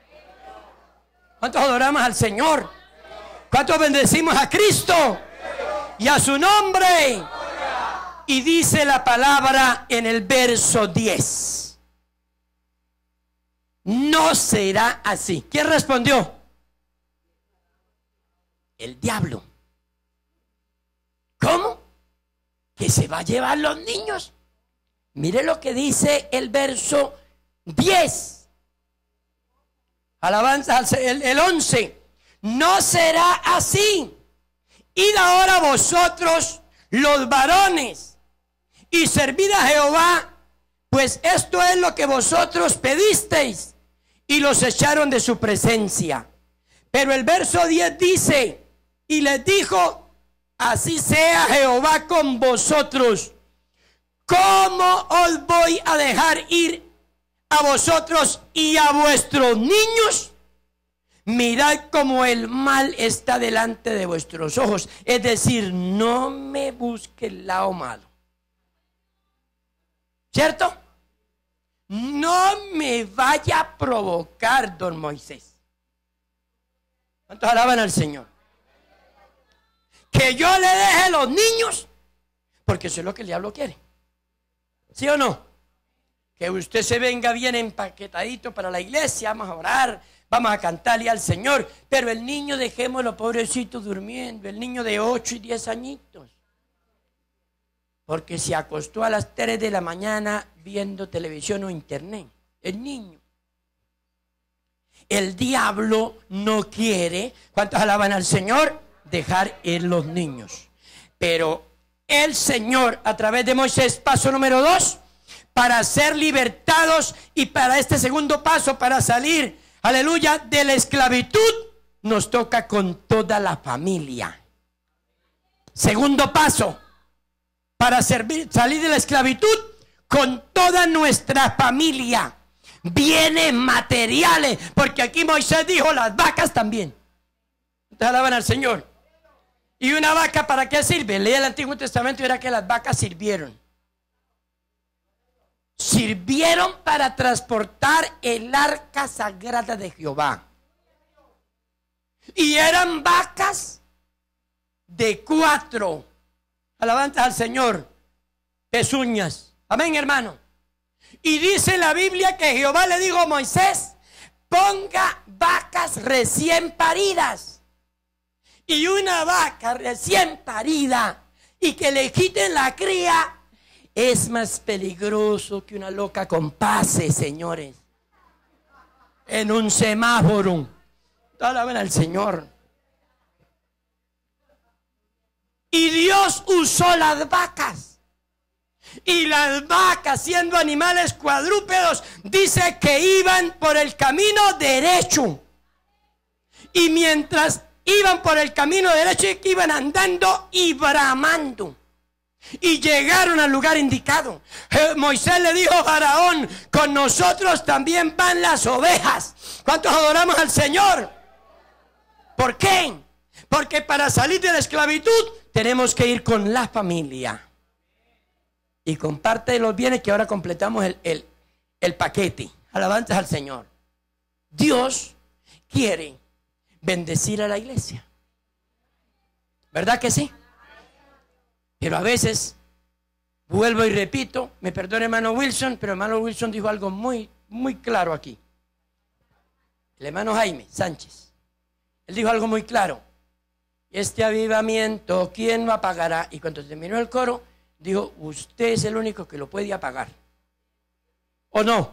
¿Cuántos adoramos al Señor? ¿Cuántos bendecimos a Cristo y a su nombre? Y dice la palabra en el verso diez: no será así. ¿Quién respondió? El diablo. ¿Cómo? ¿Que se va a llevar los niños? Mire lo que dice el verso diez. Alabanza el, el once. No será así. Id ahora vosotros, los varones, y servid a Jehová, pues esto es lo que vosotros pedisteis. Y los echaron de su presencia. Pero el verso diez dice: y les dijo: así sea Jehová con vosotros. ¿Cómo os voy a dejar ir a vosotros y a vuestros niños? Mirad cómo el mal está delante de vuestros ojos. Es decir, no me busque el lado malo. ¿Cierto? No me vaya a provocar, don Moisés. ¿Cuántos alaban al Señor? Que yo le deje los niños, porque eso es lo que el diablo quiere. ¿Sí o no? Que usted se venga bien empaquetadito para la iglesia, vamos a orar, vamos a cantarle al Señor, pero el niño dejémoslo pobrecito durmiendo, el niño de ocho y diez añitos, porque se acostó a las tres de la mañana viendo televisión o internet. El niño. El diablo no quiere, ¿cuántos alaban al Señor? Dejar ir los niños. Pero el Señor, a través de Moisés, paso número dos, para ser libertados, y para este segundo paso, para salir, aleluya, de la esclavitud, nos toca con toda la familia. Segundo paso, para servir, salir de la esclavitud con toda nuestra familia. Bienes materiales, porque aquí Moisés dijo: las vacas también. Ustedes alaban al Señor. ¿Y una vaca para qué sirve? Lee el Antiguo Testamento y verá que las vacas sirvieron. Sirvieron para transportar el arca sagrada de Jehová. Y eran vacas de cuatro. Alabanza al Señor. pezuñas. Amén, hermano. Y dice la Biblia que Jehová le dijo a Moisés: ponga vacas recién paridas. Y una vaca recién parida y que le quiten la cría es más peligroso que una loca con pase, señores. En un semáforo. Alaben al Señor. Y Dios usó las vacas. Y las vacas, siendo animales cuadrúpedos, dice que iban por el camino derecho. Y mientras iban por el camino derecho, iban andando y bramando. Y llegaron al lugar indicado. Moisés le dijo a Faraón: con nosotros también van las ovejas. ¿Cuántos adoramos al Señor? ¿Por qué? Porque para salir de la esclavitud tenemos que ir con la familia. Y con parte de los bienes que ahora completamos el, el, el paquete. Alabanzas al Señor. Dios quiere bendecir a la iglesia. ¿Verdad que sí? Pero a veces, vuelvo y repito, me perdona hermano Wilson, pero hermano Wilson dijo algo muy, muy claro aquí. El hermano Jaime Sánchez, él dijo algo muy claro: este avivamiento, ¿quién lo apagará? Y cuando terminó el coro, dijo: usted es el único que lo puede apagar. ¿O no?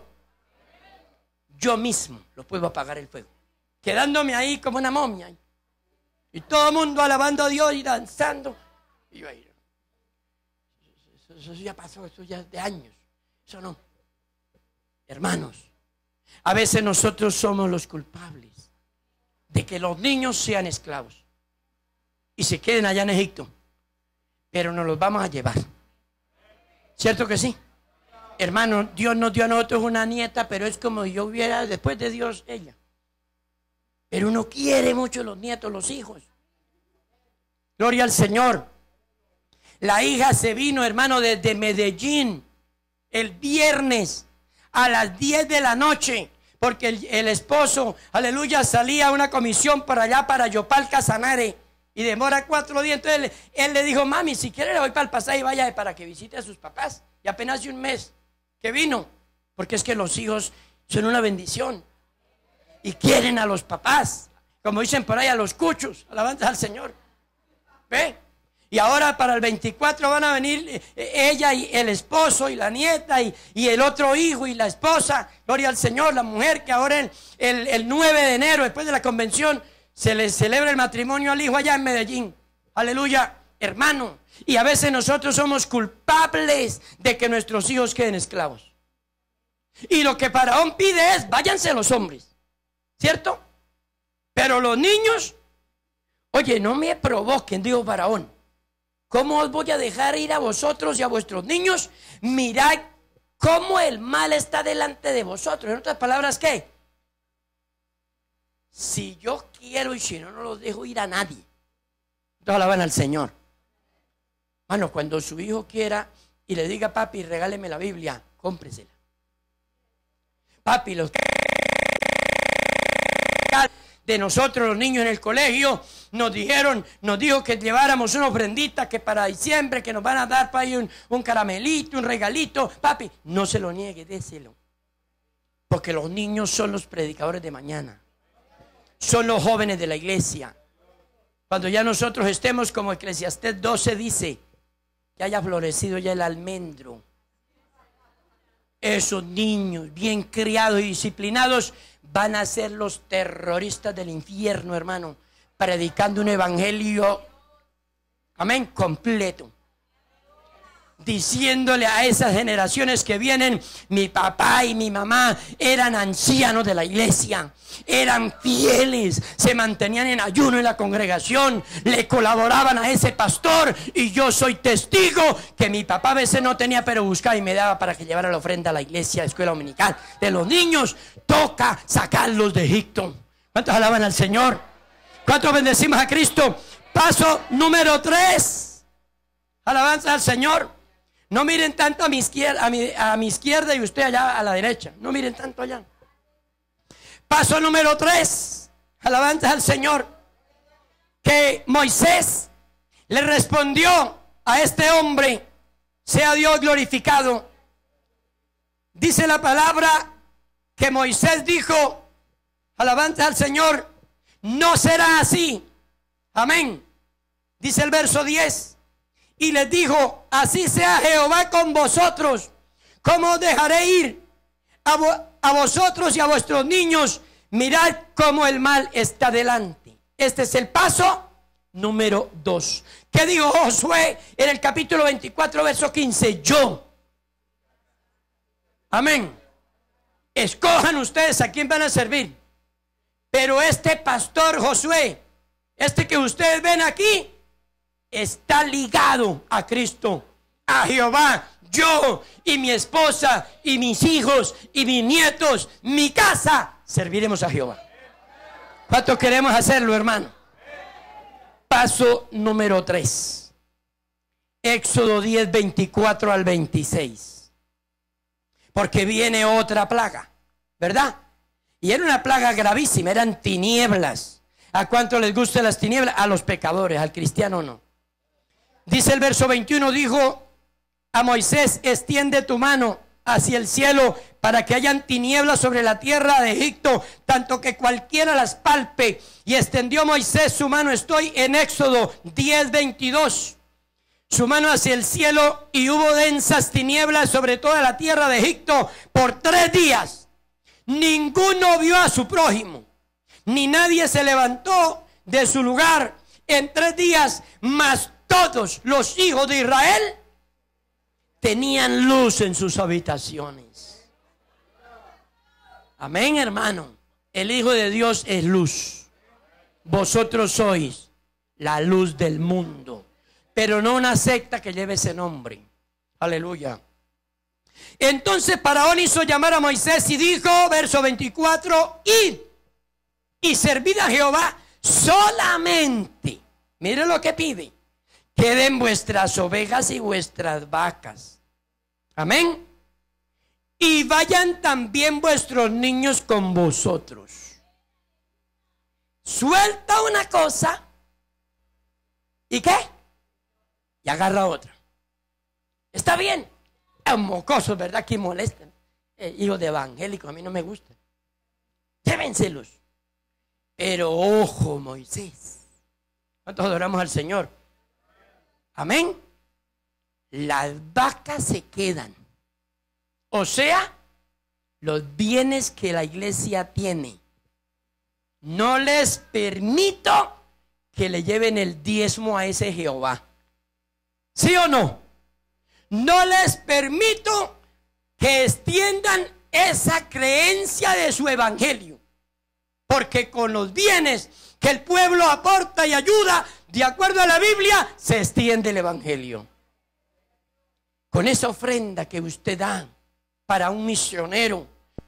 Yo mismo lo puedo apagar el fuego, quedándome ahí como una momia. Y todo el mundo alabando a Dios y danzando. Y yo ahí, eso, eso ya pasó, eso ya es de años. Eso no. Hermanos, a veces nosotros somos los culpables de que los niños sean esclavos y se queden allá en Egipto, pero nos los vamos a llevar. ¿Cierto que sí? Hermano, Dios nos dio a nosotros una nieta, pero es como yo hubiera después de Dios ella. Pero uno quiere mucho los nietos, los hijos. Gloria al Señor. La hija se vino, hermano, desde Medellín el viernes a las diez de la noche, porque el, el esposo, aleluya, salía a una comisión por allá para Yopal Casanare y demora cuatro días. Entonces él, él le dijo: mami, si quiere le voy para el pasaje y vaya para que visite a sus papás. Y apenas hace un mes que vino, porque es que los hijos son una bendición y quieren a los papás, como dicen por ahí, a los cuchos. Alabanza al Señor. ¿Ve? Y ahora para el veinticuatro van a venir ella y el esposo y la nieta y, y el otro hijo y la esposa. Gloria al Señor. La mujer que ahora el, el, el nueve de enero, después de la convención, se le celebra el matrimonio al hijo allá en Medellín. Aleluya, hermano. Y a veces nosotros somos culpables de que nuestros hijos queden esclavos. Y lo que Faraón pide es: váyanse los hombres, ¿cierto? Pero los niños, oye, no me provoquen, dijo Faraón. ¿Cómo os voy a dejar ir a vosotros y a vuestros niños? Mirad cómo el mal está delante de vosotros. En otras palabras, ¿qué? Si yo quiero y si no, no los dejo ir a nadie. Entonces alaban al Señor. Bueno, cuando su hijo quiera y le diga: papi, regáleme la Biblia, cómpresela. Papi, los de nosotros los niños en el colegio nos dijeron, nos dijo que lleváramos una ofrendita, que para diciembre que nos van a dar para ahí un, un caramelito, un regalito. Papi, no se lo niegue, déselo, porque los niños son los predicadores de mañana, son los jóvenes de la iglesia. Cuando ya nosotros estemos, como Eclesiastés doce dice, que haya florecido ya el almendro, esos niños bien criados y disciplinados van a ser los terroristas del infierno, hermano, predicando un evangelio, amén, completo, diciéndole a esas generaciones que vienen: mi papá y mi mamá eran ancianos de la iglesia, eran fieles, se mantenían en ayuno en la congregación, le colaboraban a ese pastor, y yo soy testigo que mi papá a veces no tenía, pero buscaba y me daba para que llevara la ofrenda a la iglesia, a la escuela dominical de los niños. Toca sacarlos de Egipto. ¿Cuántos alaban al Señor? ¿Cuántos bendecimos a Cristo? Paso número tres. Alabanza al Señor. No miren tanto a mi izquierda, a mi, a mi izquierda y usted allá a la derecha. No miren tanto allá. Paso número tres. Alabanza al Señor. Que Moisés le respondió a este hombre Sea Dios glorificado. Dice la palabra que Moisés dijo, alabanza al Señor, no será así. Amén. Dice el verso diez. Y les dijo, así sea Jehová con vosotros. ¿Cómo os dejaré ir a, vo a vosotros y a vuestros niños? Mirad cómo el mal está delante. Este es el paso número dos. ¿Qué dijo Josué en el capítulo veinticuatro, verso quince? Yo. Amén. Escojan ustedes a quién van a servir. Pero este pastor Josué, este que ustedes ven aquí, está ligado a Cristo, a Jehová. Yo y mi esposa y mis hijos y mis nietos, mi casa, serviremos a Jehová. ¿Cuánto queremos hacerlo, hermano? Paso número tres. Éxodo diez, veinticuatro al veintiséis. Porque viene otra plaga, ¿verdad? Y era una plaga gravísima, eran tinieblas. ¿A cuánto les gustan las tinieblas? A los pecadores, al cristiano no. Dice el verso veintiuno, dijo a Moisés, extiende tu mano hacia el cielo para que hayan tinieblas sobre la tierra de Egipto, tanto que cualquiera las palpe. Y extendió Moisés su mano, estoy en Éxodo diez, veintidós, su mano hacia el cielo, y hubo densas tinieblas sobre toda la tierra de Egipto por tres días. Ninguno vio a su prójimo, ni nadie se levantó de su lugar en tres días, mas todos los hijos de Israel tenían luz en sus habitaciones. Amén, hermano. El Hijo de Dios es luz. Vosotros sois la luz del mundo, pero no una secta que lleve ese nombre. Aleluya. Entonces Faraón hizo llamar a Moisés y dijo, verso veinticuatro, id y servid a Jehová solamente. Mire lo que pide. Queden vuestras ovejas y vuestras vacas. Amén. Y vayan también vuestros niños con vosotros. Suelta una cosa. ¿Y qué? Y agarra otra. Está bien. Es un mocoso, ¿verdad? Que molestan. Eh, hijo de evangélico, a mí no me gusta. Llévenselos. Pero ojo, Moisés. ¿Cuántos adoramos al Señor? Amén. Las vacas se quedan. O sea, los bienes que la iglesia tiene. No les permito que le lleven el diezmo a ese Jehová. ¿Sí o no? No les permito que extiendan esa creencia de su evangelio. Porque con los bienes que el pueblo aporta y ayuda, de acuerdo a la Biblia, se extiende el evangelio. Con esa ofrenda que usted da para un misionero,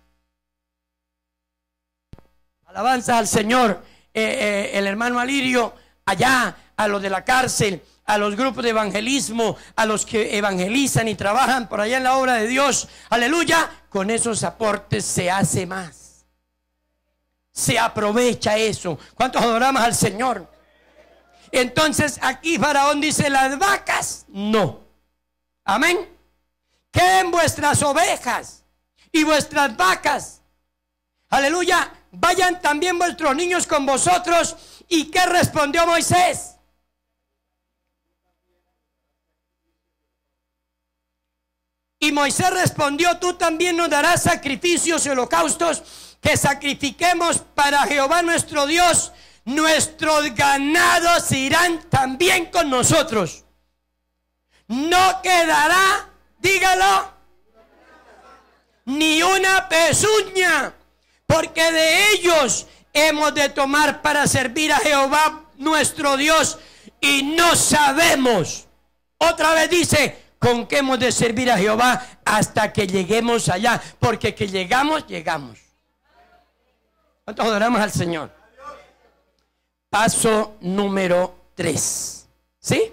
alabanza al Señor, eh, eh, el hermano Alirio, allá a los de la cárcel, a los grupos de evangelismo, a los que evangelizan y trabajan por allá en la obra de Dios, aleluya, con esos aportes se hace más, se aprovecha eso. ¿Cuántos adoramos al Señor? Entonces aquí Faraón dice, las vacas no. Amén. Queden vuestras ovejas y vuestras vacas, aleluya, vayan también vuestros niños con vosotros. ¿Y qué respondió Moisés? Y Moisés respondió, tú también nos darás sacrificios y holocaustos que sacrifiquemos para Jehová nuestro Dios. Nuestros ganados irán también con nosotros. No quedará, dígalo, ni una pezuña, porque de ellos hemos de tomar para servir a Jehová nuestro Dios, y no sabemos, otra vez dice, con qué hemos de servir a Jehová hasta que lleguemos allá, porque que llegamos, llegamos. ¿Cuántos adoramos al Señor? Paso número tres. ¿Sí?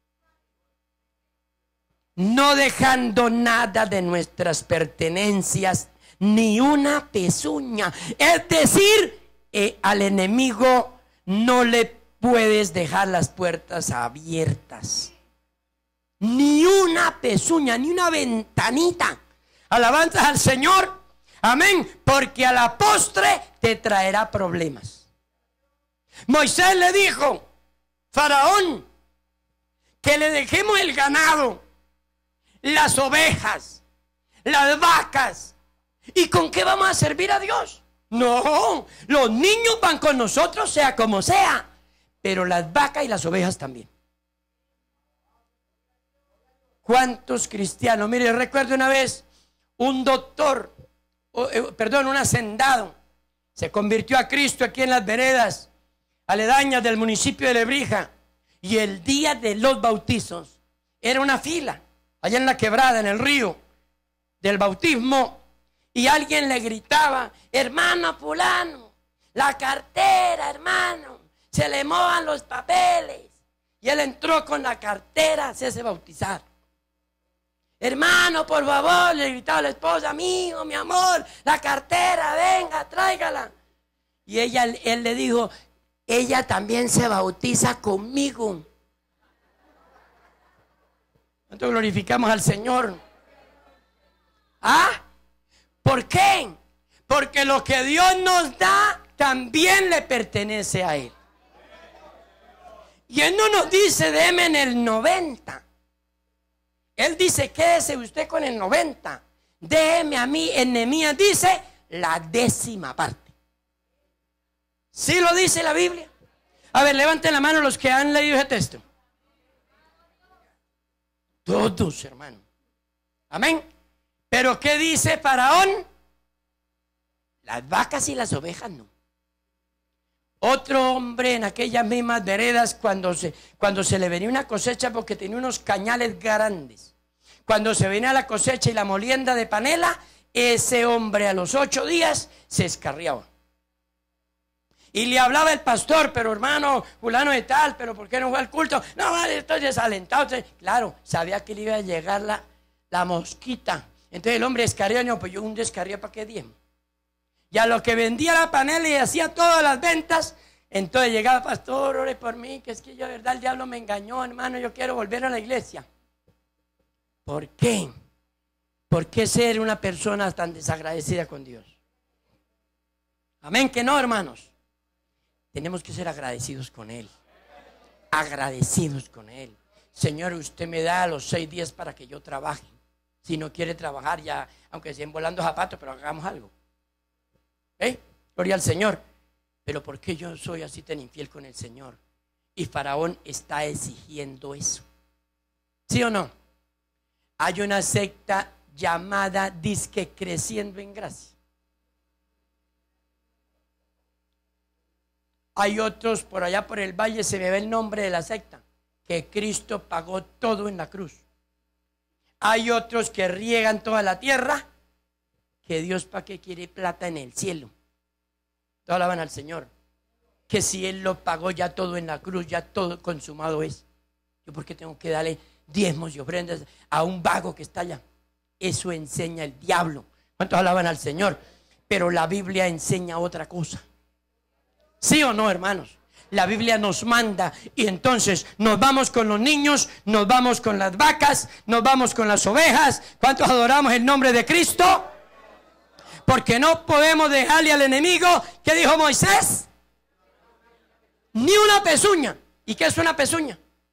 No dejando nada de nuestras pertenencias, ni una pezuña. Es decir, eh, al enemigo no le puedes dejar las puertas abiertas. Ni una pezuña, ni una ventanita. Alabanzas al Señor. Amén. Porque a la postre te traerá problemas. Moisés le dijo, Faraón, que le dejemos el ganado, las ovejas, las vacas. ¿Y con qué vamos a servir a Dios? No, los niños van con nosotros, sea como sea, pero las vacas y las ovejas también. ¿Cuántos cristianos? Mire, recuerdo una vez un doctor, eh, perdón, un hacendado, se convirtió a Cristo aquí en las veredas aledañas del municipio de Lebrija, y el día de los bautizos era una fila allá en la quebrada, en el río del bautismo, y alguien le gritaba: hermano fulano, la cartera, hermano, se le mojan los papeles. Y él entró con la cartera a hacerse bautizar. Hermano, por favor, le gritaba a la esposa: amigo, mi amor, la cartera, venga, tráigala. Y ella, él le dijo: ella también se bautiza conmigo. Nosotros glorificamos al Señor. ¿Ah? ¿Por qué? Porque lo que Dios nos da también le pertenece a Él. Y Él no nos dice: déme en el noventa. Él dice: quédese usted con el noventa. Déjeme a mí. En Nehemías dice: la décima parte. ¿Sí lo dice la Biblia? A ver, levanten la mano los que han leído ese texto. Todos, hermano. Amén. Pero ¿qué dice Faraón? Las vacas y las ovejas no. Otro hombre en aquellas mismas veredas, cuando se, cuando se le venía una cosecha, porque tenía unos cañales grandes, cuando se venía la cosecha y la molienda de panela, ese hombre a los ocho días se escarriaba. Y le hablaba el pastor: pero hermano fulano de tal, pero ¿por qué no fue al culto? No, vale, estoy desalentado. Claro, sabía que le iba a llegar la, la mosquita. Entonces el hombre descarrió. No, pues yo un descarrió, ¿para qué diezmo? Y a lo que vendía la panela y hacía todas las ventas, entonces llegaba: pastor, ore por mí, que es que yo de verdad el diablo me engañó, hermano, yo quiero volver a la iglesia. ¿Por qué? ¿Por qué ser una persona tan desagradecida con Dios? Amén, que no, hermanos. Tenemos que ser agradecidos con Él. Agradecidos con Él. Señor, usted me da los seis días para que yo trabaje. Si no quiere trabajar, ya, aunque estén volando zapatos, pero hagamos algo. ¿Eh? Gloria al Señor. Pero ¿por qué yo soy así tan infiel con el Señor? Y Faraón está exigiendo eso. ¿Sí o no? Hay una secta llamada Disque Creciendo en Gracia. Hay otros por allá por el valle, se me ve el nombre de la secta, que Cristo pagó todo en la cruz. Hay otros que riegan toda la tierra, que Dios para qué quiere plata en el cielo. Todos alaban al Señor. Que si Él lo pagó ya todo en la cruz, ya todo consumado es. Yo por qué tengo que darle diezmos y ofrendas a un vago que está allá. Eso enseña el diablo. ¿Cuántos alaban al Señor? Pero la Biblia enseña otra cosa. ¿Sí o no, hermanos? La Biblia nos manda, y entonces nos vamos con los niños, nos vamos con las vacas, nos vamos con las ovejas. ¿Cuántos adoramos el nombre de Cristo? Porque no podemos dejarle al enemigo. ¿Qué dijo Moisés? Ni una pezuña. ¿Y qué es una pezuña?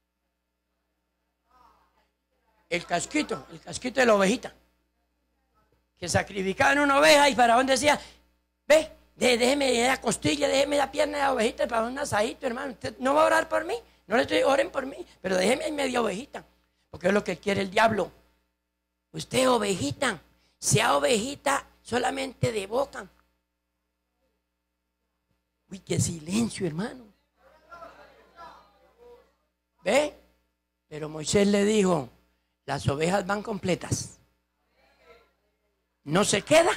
El casquito, el casquito de la ovejita, que sacrificaban una oveja, y Faraón decía: ve, De, déjeme la costilla, déjeme la pierna de la ovejita para un asadito, hermano. Usted no va a orar por mí, no le estoy, oren por mí, pero déjeme ahí media ovejita, porque es lo que quiere el diablo. Usted, ovejita, sea ovejita solamente de boca. Uy, qué silencio, hermano. ¿Ve? Pero Moisés le dijo: las ovejas van completas, no se queda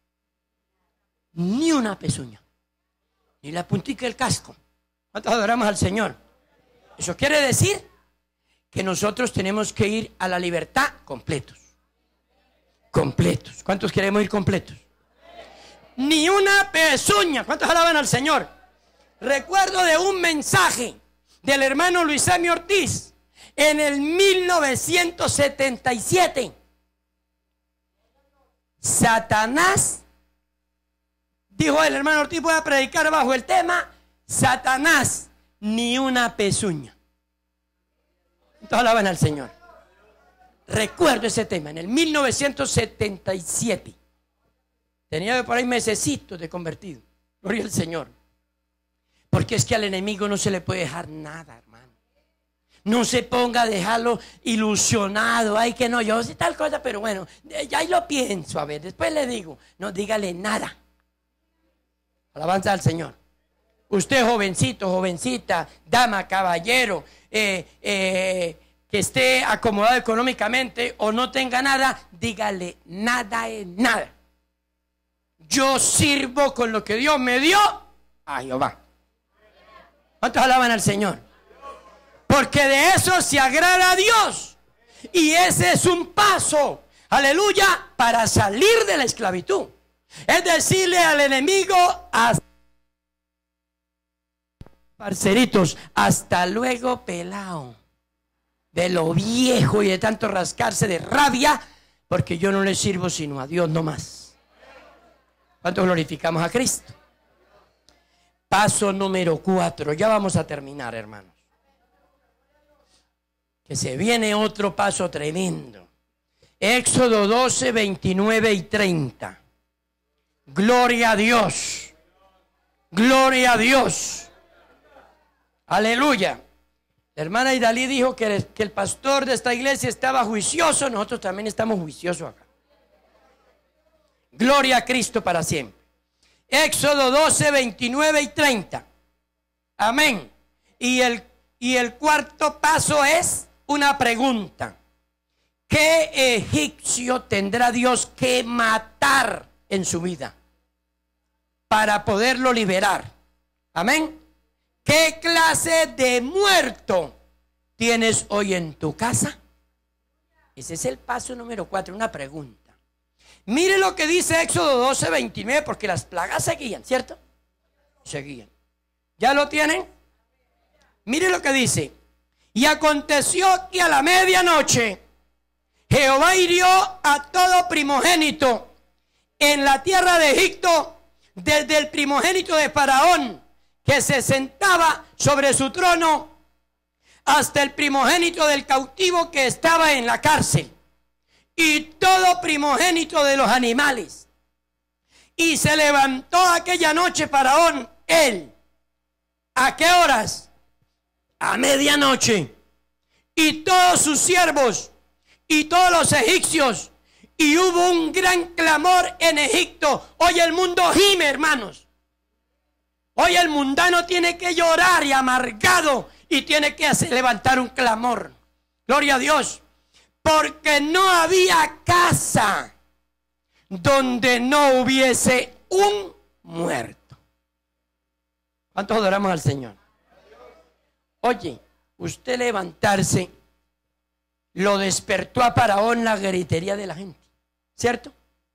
ni una pezuña, ni la puntica del casco. ¿Cuántos adoramos al Señor? Eso quiere decir que nosotros tenemos que ir a la libertad completos. Completos. ¿Cuántos queremos ir completos? Ni una pezuña. ¿Cuántos alaban al Señor? Recuerdo de un mensaje del hermano Luis Sammy Ortiz, en el mil novecientos setenta y siete, Satanás, dijo el hermano Ortiz, voy a predicar bajo el tema, Satanás, ni una pezuña. Todos alaban al Señor. Recuerdo ese tema, en el mil novecientos setenta y siete. Tenía por ahí mesecitos de convertido. Gloria al Señor. Porque es que al enemigo no se le puede dejar nada, hermano. No se ponga a dejarlo ilusionado. Ay, que no, yo sé tal cosa, pero bueno, ya ahí lo pienso. A ver, después le digo. No, dígale nada. Alabanza al Señor. Usted, jovencito, jovencita, dama, caballero, eh, eh, que esté acomodado económicamente o no tenga nada, dígale nada es nada. Yo sirvo con lo que Dios me dio a Jehová. ¿Cuántos alaban al Señor? Porque de eso se agrada a Dios. Y ese es un paso, aleluya, para salir de la esclavitud. Es decirle al enemigo, hasta, parceritos, hasta luego, pelao. De lo viejo y de tanto rascarse de rabia, porque yo no le sirvo sino a Dios no más. ¿Cuántos glorificamos a Cristo? Paso número cuatro. Ya vamos a terminar, hermanos. Que se viene otro paso tremendo. Éxodo doce, veintinueve y treinta. Gloria a Dios. Gloria a Dios. Aleluya. La hermana Idalí dijo que el, que el pastor de esta iglesia estaba juicioso. Nosotros también estamos juiciosos acá. Gloria a Cristo para siempre. Éxodo doce, veintinueve y treinta. Amén. Y el, y el cuarto paso es una pregunta. ¿Qué egipcio tendrá Dios que matar en su vida para poderlo liberar? Amén. ¿Qué clase de muerto tienes hoy en tu casa? Ese es el paso número cuatro, una pregunta. Mire lo que dice Éxodo doce, veintinueve, porque las plagas seguían, ¿cierto? Seguían. ¿Ya lo tienen? Mire lo que dice. Y aconteció que a la medianoche Jehová hirió a todo primogénito en la tierra de Egipto, desde el primogénito de Faraón, que se sentaba sobre su trono, hasta el primogénito del cautivo que estaba en la cárcel, y todo primogénito de los animales. Y se levantó aquella noche Faraón, él. ¿A qué horas? A medianoche. Y todos sus siervos y todos los egipcios. Y hubo un gran clamor en Egipto. Hoy el mundo gime, hermanos. Hoy el mundano tiene que llorar y amargado, y tiene que hacer, levantar un clamor. Gloria a Dios. Porque no había casa donde no hubiese un muerto. ¿Cuántos adoramos al Señor? Oye, usted levantarse lo despertó a Faraón la gritería de la gente, ¿cierto?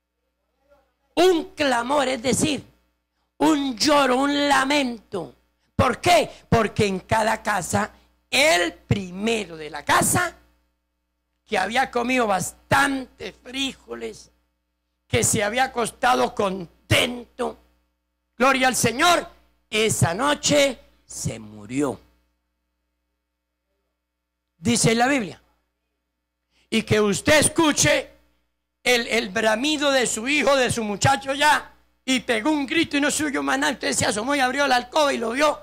Un clamor, es decir, un lloro, un lamento. ¿Por qué? Porque en cada casa, el primero de la casa, que había comido bastante frijoles, que se había acostado contento, gloria al Señor, esa noche se murió. Dice la Biblia. Y que usted escuche el, el bramido de su hijo, de su muchacho ya, y pegó un grito y no se oyó más nada. Usted se asomó y abrió la alcoba y lo vio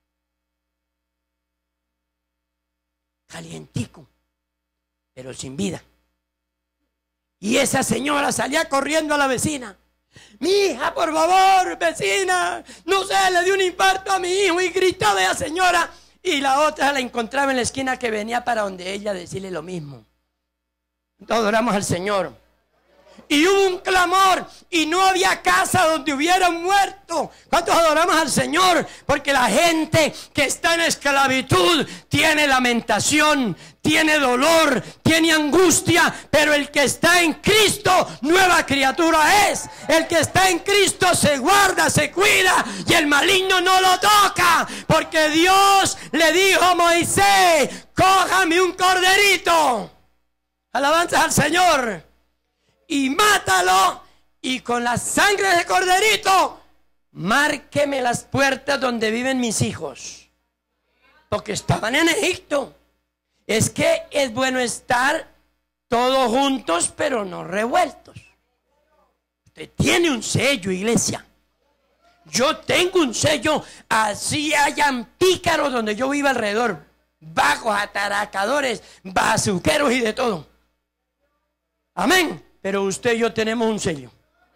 calientico, pero sin vida. Y esa señora salía corriendo a la vecina. Mi hija, por favor, vecina, no sé, le dio un infarto a mi hijo, y gritaba esa señora. Y la otra la encontraba en la esquina, que venía para donde ella decirle lo mismo. Entonces adoramos al Señor. Y hubo un clamor, y no había casa donde hubiera un muerto. ¿Cuántos adoramos al Señor? Porque la gente que está en esclavitud tiene lamentación, tiene dolor, tiene angustia, pero el que está en Cristo, nueva criatura es. El que está en Cristo se guarda, se cuida y el maligno no lo toca, porque Dios le dijo a Moisés: cójame un corderito, alabanza al Señor, y mátalo, y con la sangre de corderito márqueme las puertas donde viven mis hijos, porque estaban en Egipto. Es que es bueno estar todos juntos, pero no revueltos. Usted tiene un sello, iglesia. Yo tengo un sello. Así hayan pícaros donde yo viva alrededor, vagos, ataracadores, bazuqueros y de todo. Amén. Pero usted y yo tenemos un sello.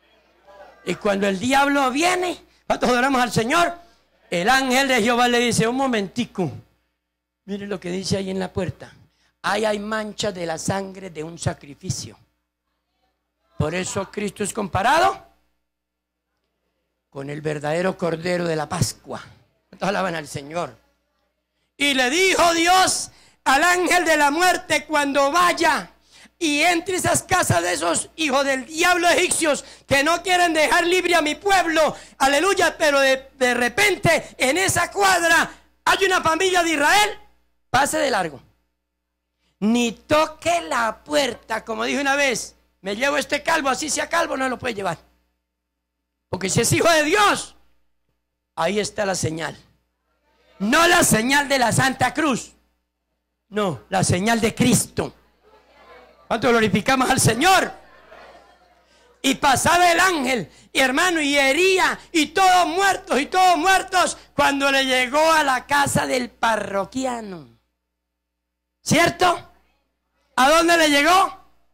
Y cuando el diablo viene, cuando adoramos al Señor, el ángel de Jehová le dice: un momentico, mire lo que dice ahí en la puerta. Ahí hay mancha de la sangre de un sacrificio. Por eso Cristo es comparado con el verdadero Cordero de la Pascua. ¿Cuántos alaban al Señor? Y le dijo Dios al ángel de la muerte: cuando vaya y entre esas casas de esos hijos del diablo egipcios que no quieren dejar libre a mi pueblo, aleluya, pero de, de repente en esa cuadra hay una familia de Israel, pase de largo, ni toque la puerta. Como dije una vez, me llevo este calvo, así sea calvo, no lo puede llevar, porque si es hijo de Dios, ahí está la señal. No la señal de la Santa Cruz, no, la señal de Cristo. ¿Cuánto glorificamos al Señor? Y pasaba el ángel, y hermano, y hería, y todos muertos, y todos muertos, cuando le llegó a la casa del parroquiano. ¿Cierto? ¿A dónde le llegó?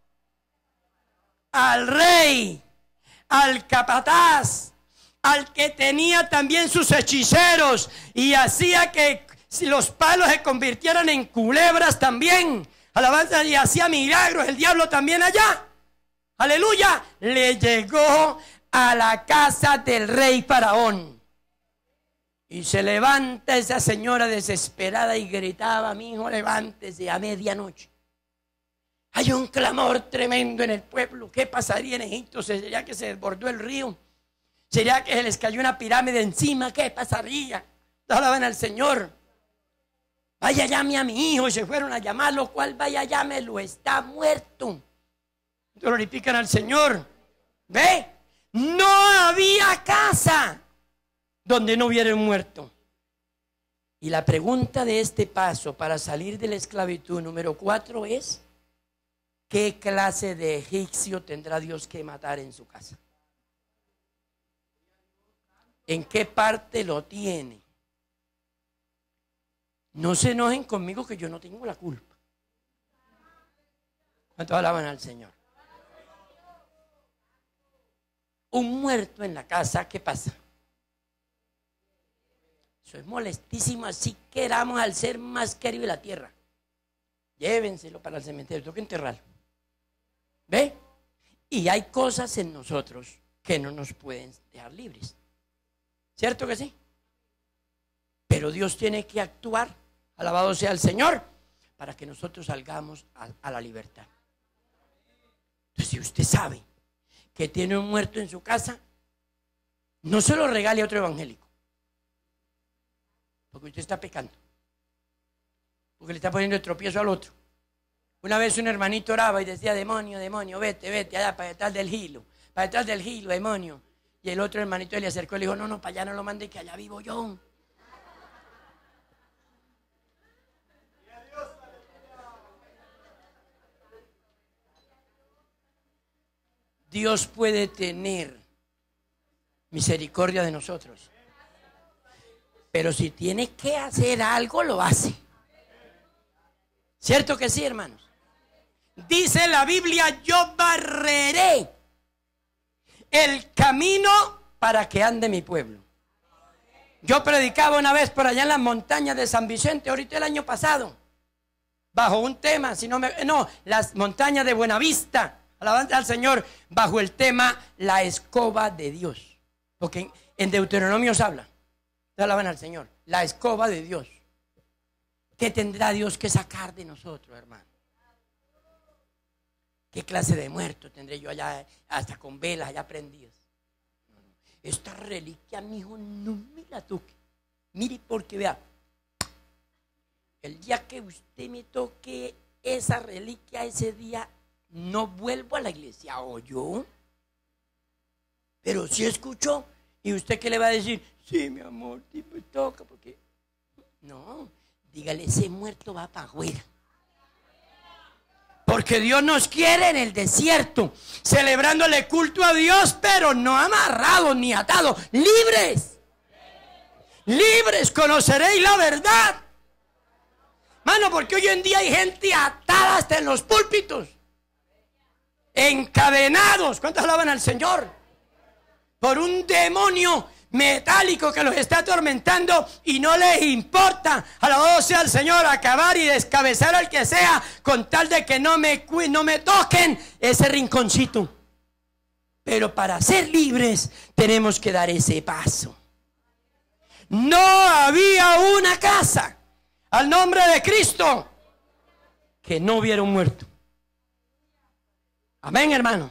Al rey, al capataz, al que tenía también sus hechiceros, y hacía que los palos se convirtieran en culebras también. Alabanza, y hacía milagros el diablo también allá. Aleluya. Le llegó a la casa del rey Faraón. Y se levanta esa señora desesperada y gritaba: mi hijo, levántese, a medianoche. Hay un clamor tremendo en el pueblo. ¿Qué pasaría en Egipto? ¿Sería que se desbordó el río? ¿Sería que se les cayó una pirámide encima? ¿Qué pasaría? Alaban al Señor. Vaya, llame a mi hijo. Y se fueron a llamarlo. ¿Cuál? Vaya, llámelo, está muerto. Glorifican al Señor. ¿Ve? No había casa donde no hubiera un muerto. Y la pregunta de este paso para salir de la esclavitud número cuatro es: ¿qué clase de egipcio tendrá Dios que matar en su casa? ¿En qué parte lo tiene? No se enojen conmigo, que yo no tengo la culpa. ¿Cuántos alaban al Señor? Un muerto en la casa, ¿qué pasa? Eso es molestísimo, así queramos al ser más querido de la tierra. Llévenselo para el cementerio, tengo que enterrarlo. ¿Ve? Y hay cosas en nosotros que no nos pueden dejar libres. ¿Cierto que sí? Pero Dios tiene que actuar, alabado sea el Señor, para que nosotros salgamos a, a la libertad. Entonces, si usted sabe que tiene un muerto en su casa, no se lo regale a otro evangélico, porque usted está pecando, porque le está poniendo el tropiezo al otro. Una vez un hermanito oraba y decía: demonio, demonio, vete, vete allá para detrás del hilo, para detrás del hilo, demonio. Y el otro hermanito le acercó y le dijo: no, no, para allá no lo mande, que allá vivo yo. Dios puede tener misericordia de nosotros, pero si tiene que hacer algo, lo hace. ¿Cierto que sí, hermanos? Dice la Biblia: yo barreré el camino para que ande mi pueblo. Yo predicaba una vez por allá en las montañas de San Vicente, ahorita el año pasado, bajo un tema, si no me, no, las montañas de Buenavista, alabanza al Señor, bajo el tema la escoba de Dios, porque en, en Deuteronomio se habla, se alaban al Señor, la escoba de Dios. ¿Qué tendrá Dios que sacar de nosotros, hermano? ¿Qué clase de muerto tendré yo allá, hasta con velas allá prendidas? Esta reliquia, mi hijo, no me la toque. Mire, porque vea, el día que usted me toque esa reliquia, ese día no vuelvo a la iglesia. ¿Oyó? Pero si escuchó. ¿Y usted qué le va a decir? Sí, mi amor, tipo, toca, porque... No, dígale, ese muerto va para afuera. Porque Dios nos quiere en el desierto, celebrándole culto a Dios, pero no amarrados ni atados, libres. Libres, conoceréis la verdad. Mano, porque hoy en día hay gente atada hasta en los púlpitos, encadenados. ¿Cuántos alaban al Señor? Por un demonio metálico que los está atormentando y no les importa, alabado sea el Señor, acabar y descabezar al que sea con tal de que no me, no me toquen ese rinconcito. Pero para ser libres tenemos que dar ese paso. No había una casa al nombre de Cristo que no hubiera un muerto. Amén, hermano.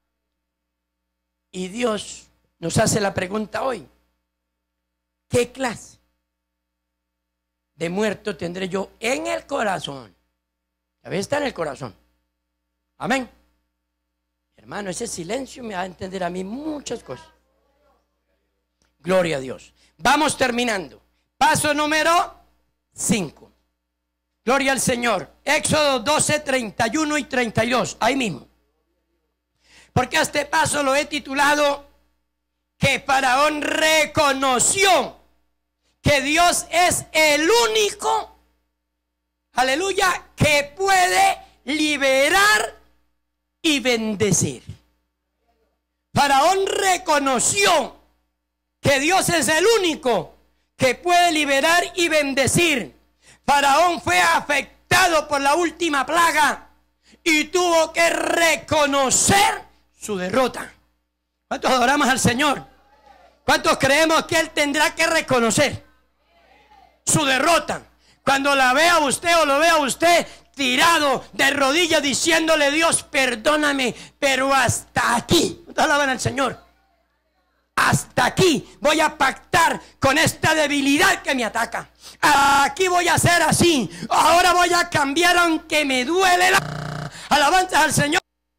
Y Dios nos hace la pregunta hoy: ¿qué clase de muerto tendré yo en el corazón? A ver, está en el corazón. Amén. Hermano, ese silencio me va a entender a mí muchas cosas. Gloria a Dios. Vamos terminando. Paso número cinco. Gloria al Señor. Éxodo doce, treinta y uno y treinta y dos. Ahí mismo. Porque a este paso lo he titulado: que Faraón reconoció que Dios es el único, aleluya, que puede liberar y bendecir. Faraón reconoció que Dios es el único que puede liberar y bendecir. Faraón fue afectado por la última plaga y tuvo que reconocer su derrota. ¿Cuántos adoramos al Señor? ¿Cuántos creemos que Él tendrá que reconocer su derrota? Cuando la vea usted o lo vea usted tirado de rodillas diciéndole: Dios, perdóname, pero hasta aquí. ¿Cuántos alaban al Señor? Hasta aquí voy a pactar con esta debilidad que me ataca. Aquí voy a hacer así. Ahora voy a cambiar aunque me duele la... Alabanza al Señor.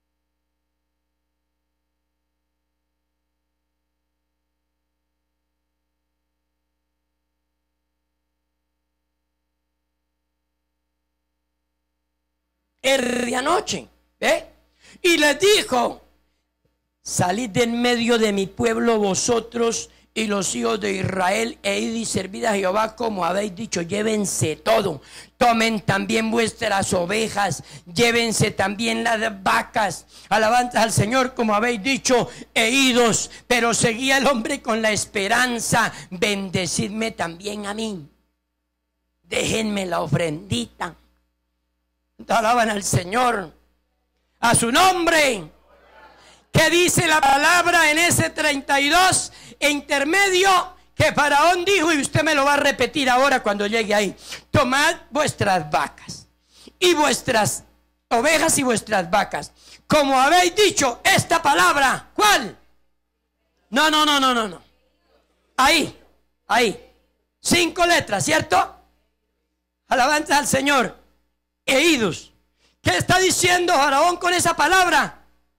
De anoche, ¿eh? Y les dijo: salid de en medio de mi pueblo vosotros y los hijos de Israel, e id y servid a Jehová como habéis dicho. Llévense todo, tomen también vuestras ovejas, llévense también las vacas, alabanza al Señor como habéis dicho, e idos. Pero seguía el hombre con la esperanza: bendecidme también a mí, déjenme la ofrendita. Alaban al Señor, a su nombre. ¿Qué dice la palabra en ese treinta y dos intermedio? Que Faraón dijo, y usted me lo va a repetir ahora cuando llegue ahí: tomad vuestras vacas y vuestras ovejas y vuestras vacas, como habéis dicho. Esta palabra, ¿cuál? No, no, no, no, no, no. Ahí, ahí. Cinco letras, ¿cierto? Alabanza al Señor. E idos. ¿Qué está diciendo Faraón con esa palabra?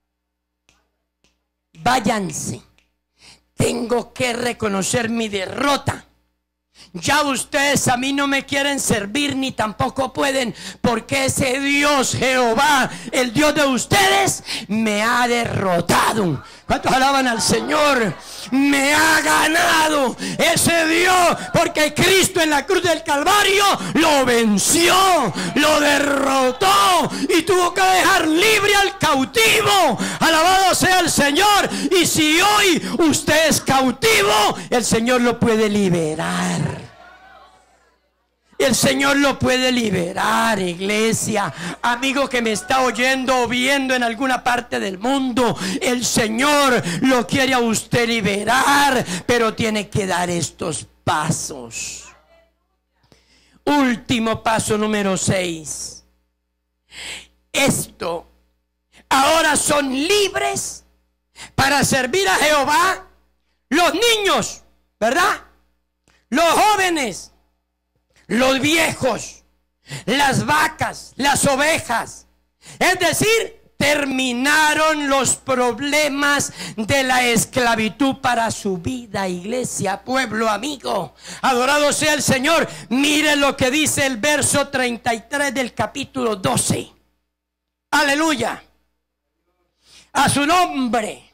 Váyanse. Tengo que reconocer mi derrota. Ya ustedes a mí no me quieren servir ni tampoco pueden, porque ese Dios Jehová, el Dios de ustedes, me ha derrotado. ¿Cuántos alaban al Señor? Me ha ganado ese Dios, porque Cristo en la cruz del Calvario lo venció, lo derrotó y tuvo que dejar libre al cautivo. Alabado sea el Señor. Y si hoy usted es cautivo, el Señor lo puede liberar. El Señor lo puede liberar, iglesia, amigo que me está oyendo o viendo en alguna parte del mundo. El Señor lo quiere a usted liberar, pero tiene que dar estos pasos. Último paso número seis. Esto, ahora son libres para servir a Jehová los niños, ¿verdad? Los jóvenes, los viejos, las vacas, las ovejas. Es decir, terminaron los problemas de la esclavitud para su vida, iglesia, pueblo amigo. Adorado sea el Señor. Mire lo que dice el verso treinta y tres del capítulo doce. Aleluya. A su nombre.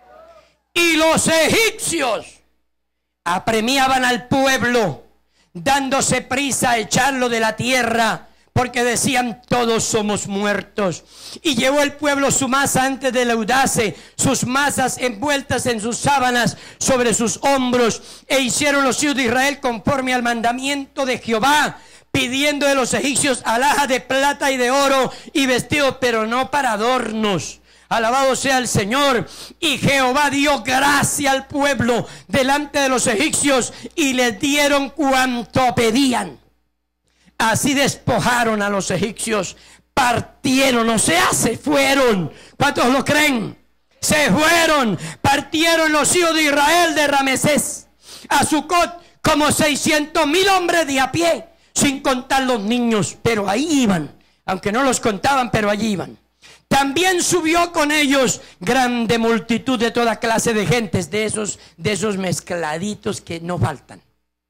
Y los egipcios apremiaban al pueblo, dándose prisa a echarlo de la tierra, porque decían: todos somos muertos. Y llevó el pueblo su masa antes de leudarse, sus masas envueltas en sus sábanas sobre sus hombros, e hicieron los hijos de Israel conforme al mandamiento de Jehová, pidiendo de los egipcios alhajas de plata y de oro y vestidos, pero no para adornos. Alabado sea el Señor. Y Jehová dio gracia al pueblo delante de los egipcios, y les dieron cuanto pedían. Así despojaron a los egipcios, partieron, o sea, se fueron. ¿Cuántos lo creen? Se fueron, partieron los hijos de Israel de Ramesés a Sucot, como seiscientos mil hombres de a pie, sin contar los niños, pero ahí iban, aunque no los contaban, pero allí iban. También subió con ellos grande multitud de toda clase de gentes, de esos, de esos mezcladitos que no faltan,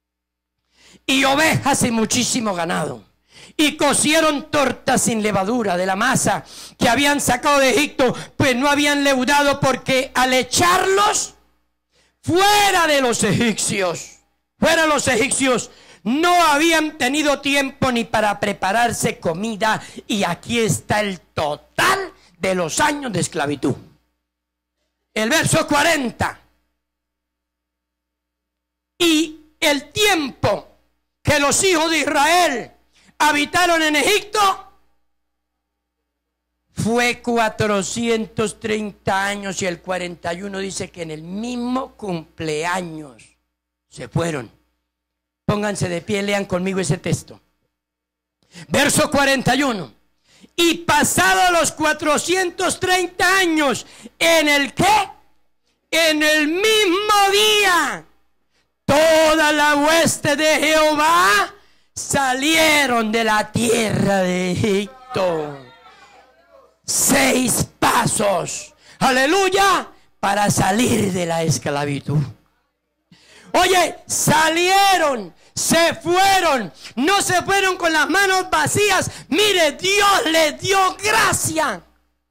y ovejas y muchísimo ganado. Y cocieron tortas sin levadura de la masa que habían sacado de Egipto, pues no habían leudado, porque al echarlos fuera de los egipcios, fuera de los egipcios, no habían tenido tiempo ni para prepararse comida. Y aquí está el total de los años de esclavitud. El verso cuarenta. Y el tiempo que los hijos de Israel habitaron en Egipto fue cuatrocientos treinta años, y el cuarenta y uno dice que en el mismo cumpleaños se fueron. Pónganse de pie, lean conmigo ese texto. Verso cuarenta y uno. Y pasados los cuatrocientos treinta años, ¿en el qué? En el mismo día, toda la hueste de Jehová salieron de la tierra de Egipto. Seis pasos, aleluya, para salir de la esclavitud. Oye, salieron, se fueron, no se fueron con las manos vacías. Mire, Dios les dio gracia.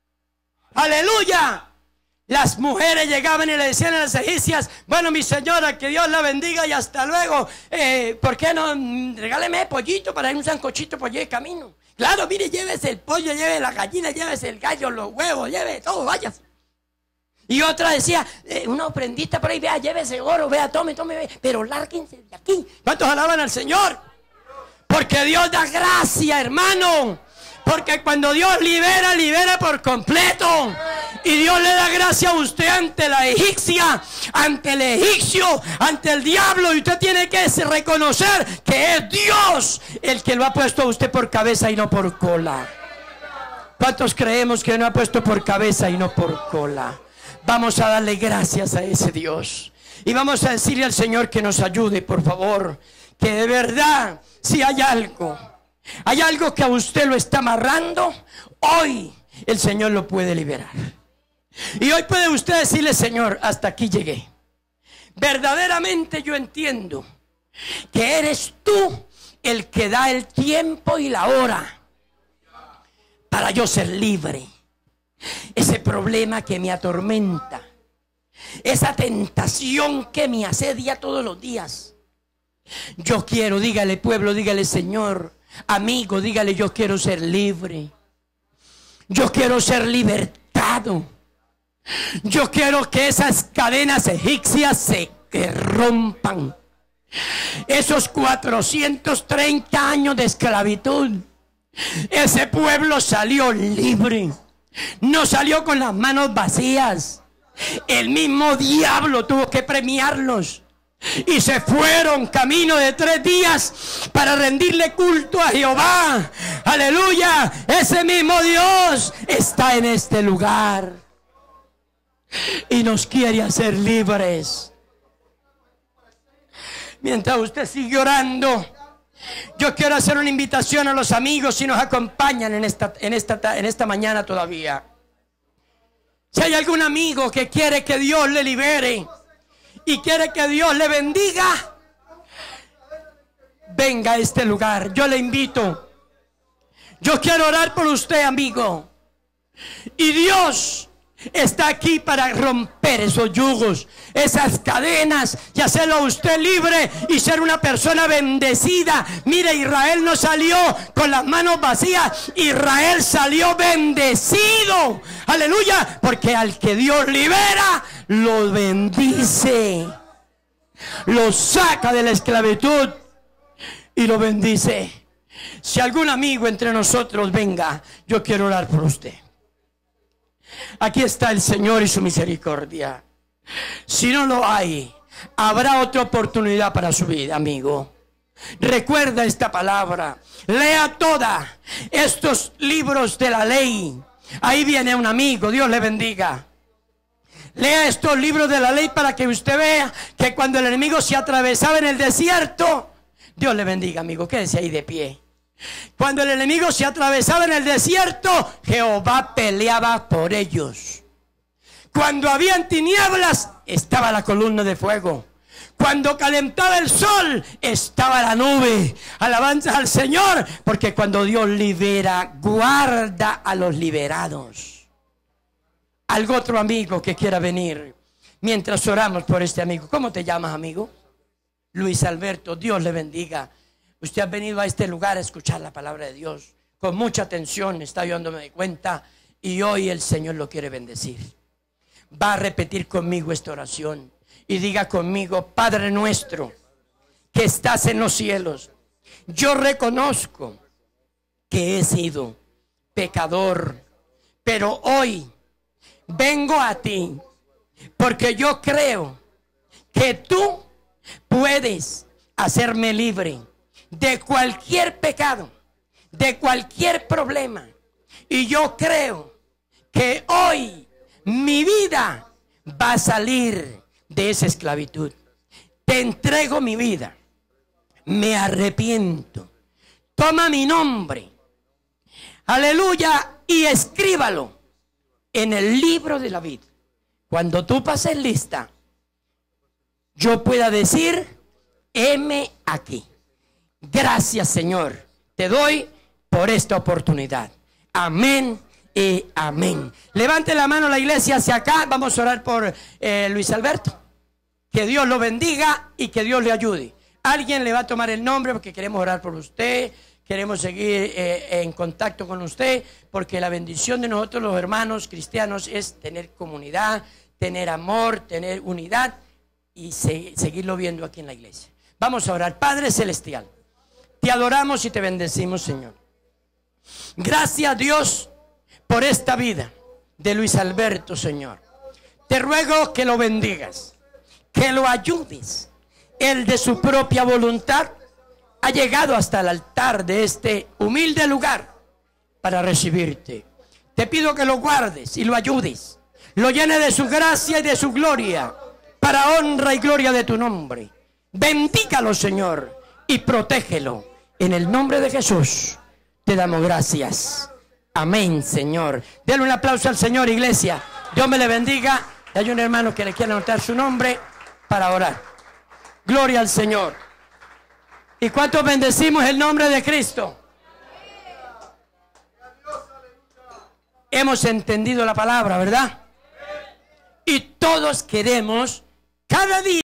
Aleluya. Las mujeres llegaban y le decían a las egipcias: bueno, mi señora, que Dios la bendiga y hasta luego. Eh, ¿Por qué no? Regáleme pollito para ir un sancochito por allí de camino. Claro, mire, llévese el pollo, llévese la gallina, llévese el gallo, los huevos, llévese todo, váyase. Y otra decía: eh, una ofrendita por ahí, vea, llévese oro, vea, tome, tome, vea, pero lárguense de aquí. ¿Cuántos alaban al Señor? Porque Dios da gracia, hermano. Porque cuando Dios libera, libera por completo. Y Dios le da gracia a usted ante la egipcia, ante el egipcio, ante el diablo. Y usted tiene que reconocer que es Dios el que lo ha puesto a usted por cabeza y no por cola. ¿Cuántos creemos que no ha puesto por cabeza y no por cola? Vamos a darle gracias a ese Dios. Y vamos a decirle al Señor que nos ayude, por favor. Que de verdad, si hay algo, hay algo que a usted lo está amarrando, hoy el Señor lo puede liberar. Y hoy puede usted decirle: Señor, hasta aquí llegué. Verdaderamente yo entiendo que eres tú el que da el tiempo y la hora para yo ser libre. Ese problema que me atormenta, esa tentación que me asedia todos los días, yo quiero, dígale pueblo, dígale Señor, amigo, dígale: yo quiero ser libre. Yo quiero ser libertado. Yo quiero que esas cadenas egipcias se rompan. Esos cuatrocientos treinta años de esclavitud, ese pueblo salió libre. No salió con las manos vacías. El mismo diablo tuvo que premiarlos. y se fueron camino de tres días para rendirle culto a Jehová. Aleluya. Ese mismo Dios está en este lugar y nos quiere hacer libres. Mientras usted sigue orando, yo quiero hacer una invitación a los amigos si nos acompañan en esta, en esta, en esta mañana todavía. Si hay algún amigo que quiere que Dios le libere y quiere que Dios le bendiga, venga a este lugar. Yo le invito. Yo quiero orar por usted, amigo. Y Dios está aquí para romper esos yugos, esas cadenas, y hacerlo a usted libre y ser una persona bendecida. Mire, Israel no salió con las manos vacías. Israel salió bendecido. Aleluya. Porque al que Dios libera, lo bendice. Lo saca de la esclavitud y lo bendice. Si algún amigo entre nosotros venga, yo quiero orar por usted. Aquí está el Señor y su misericordia. Si no lo hay, habrá otra oportunidad para su vida, amigo. Recuerda esta palabra. Lea toda estos libros de la ley. Ahí viene un amigo. Dios le bendiga. Lea estos libros de la ley para que usted vea que cuando el enemigo se atravesaba en el desierto, Dios le bendiga, amigo. Quédese ahí de pie. Cuando el enemigo se atravesaba en el desierto, Jehová peleaba por ellos. Cuando habían tinieblas, estaba la columna de fuego. Cuando calentaba el sol, estaba la nube. Alabanzas al Señor, porque cuando Dios libera, guarda a los liberados. Algún otro amigo que quiera venir mientras oramos por este amigo. ¿Cómo te llamas, amigo? Luis Alberto. Dios le bendiga. Usted ha venido a este lugar a escuchar la palabra de Dios con mucha atención, está dándome de cuenta, y hoy el Señor lo quiere bendecir. Va a repetir conmigo esta oración y diga conmigo: Padre nuestro que estás en los cielos, yo reconozco que he sido pecador, pero hoy vengo a ti porque yo creo que tú puedes hacerme libre de cualquier pecado, de cualquier problema. Y yo creo que hoy mi vida va a salir de esa esclavitud. Te entrego mi vida. Me arrepiento. Toma mi nombre. Aleluya. Y escríbalo en el libro de la vida. Cuando tú pases lista, yo pueda decir: heme aquí. Gracias, Señor, te doy por esta oportunidad. Amén y amén. Levante la mano la iglesia hacia acá. Vamos a orar por eh, Luis Alberto. Que Dios lo bendiga y que Dios le ayude. Alguien le va a tomar el nombre porque queremos orar por usted. Queremos seguir eh, en contacto con usted, porque la bendición de nosotros los hermanos cristianos es tener comunidad, tener amor, tener unidad y se, seguirlo viendo aquí en la iglesia. Vamos a orar. Padre celestial, te adoramos y te bendecimos, Señor. Gracias, Dios, por esta vida de Luis Alberto, Señor. Te ruego que lo bendigas, que lo ayudes. Él de su propia voluntad ha llegado hasta el altar de este humilde lugar para recibirte. Te pido que lo guardes y lo ayudes, lo llene de su gracia y de su gloria, para honra y gloria de tu nombre. Bendígalo, Señor, y protégelo. En el nombre de Jesús te damos gracias. Amén, Señor. Denle un aplauso al Señor, iglesia. Dios me le bendiga. Y hay un hermano que le quiere anotar su nombre para orar. Gloria al Señor. ¿Y cuántos bendecimos el nombre de Cristo? Hemos entendido la palabra, ¿verdad? Y todos queremos cada día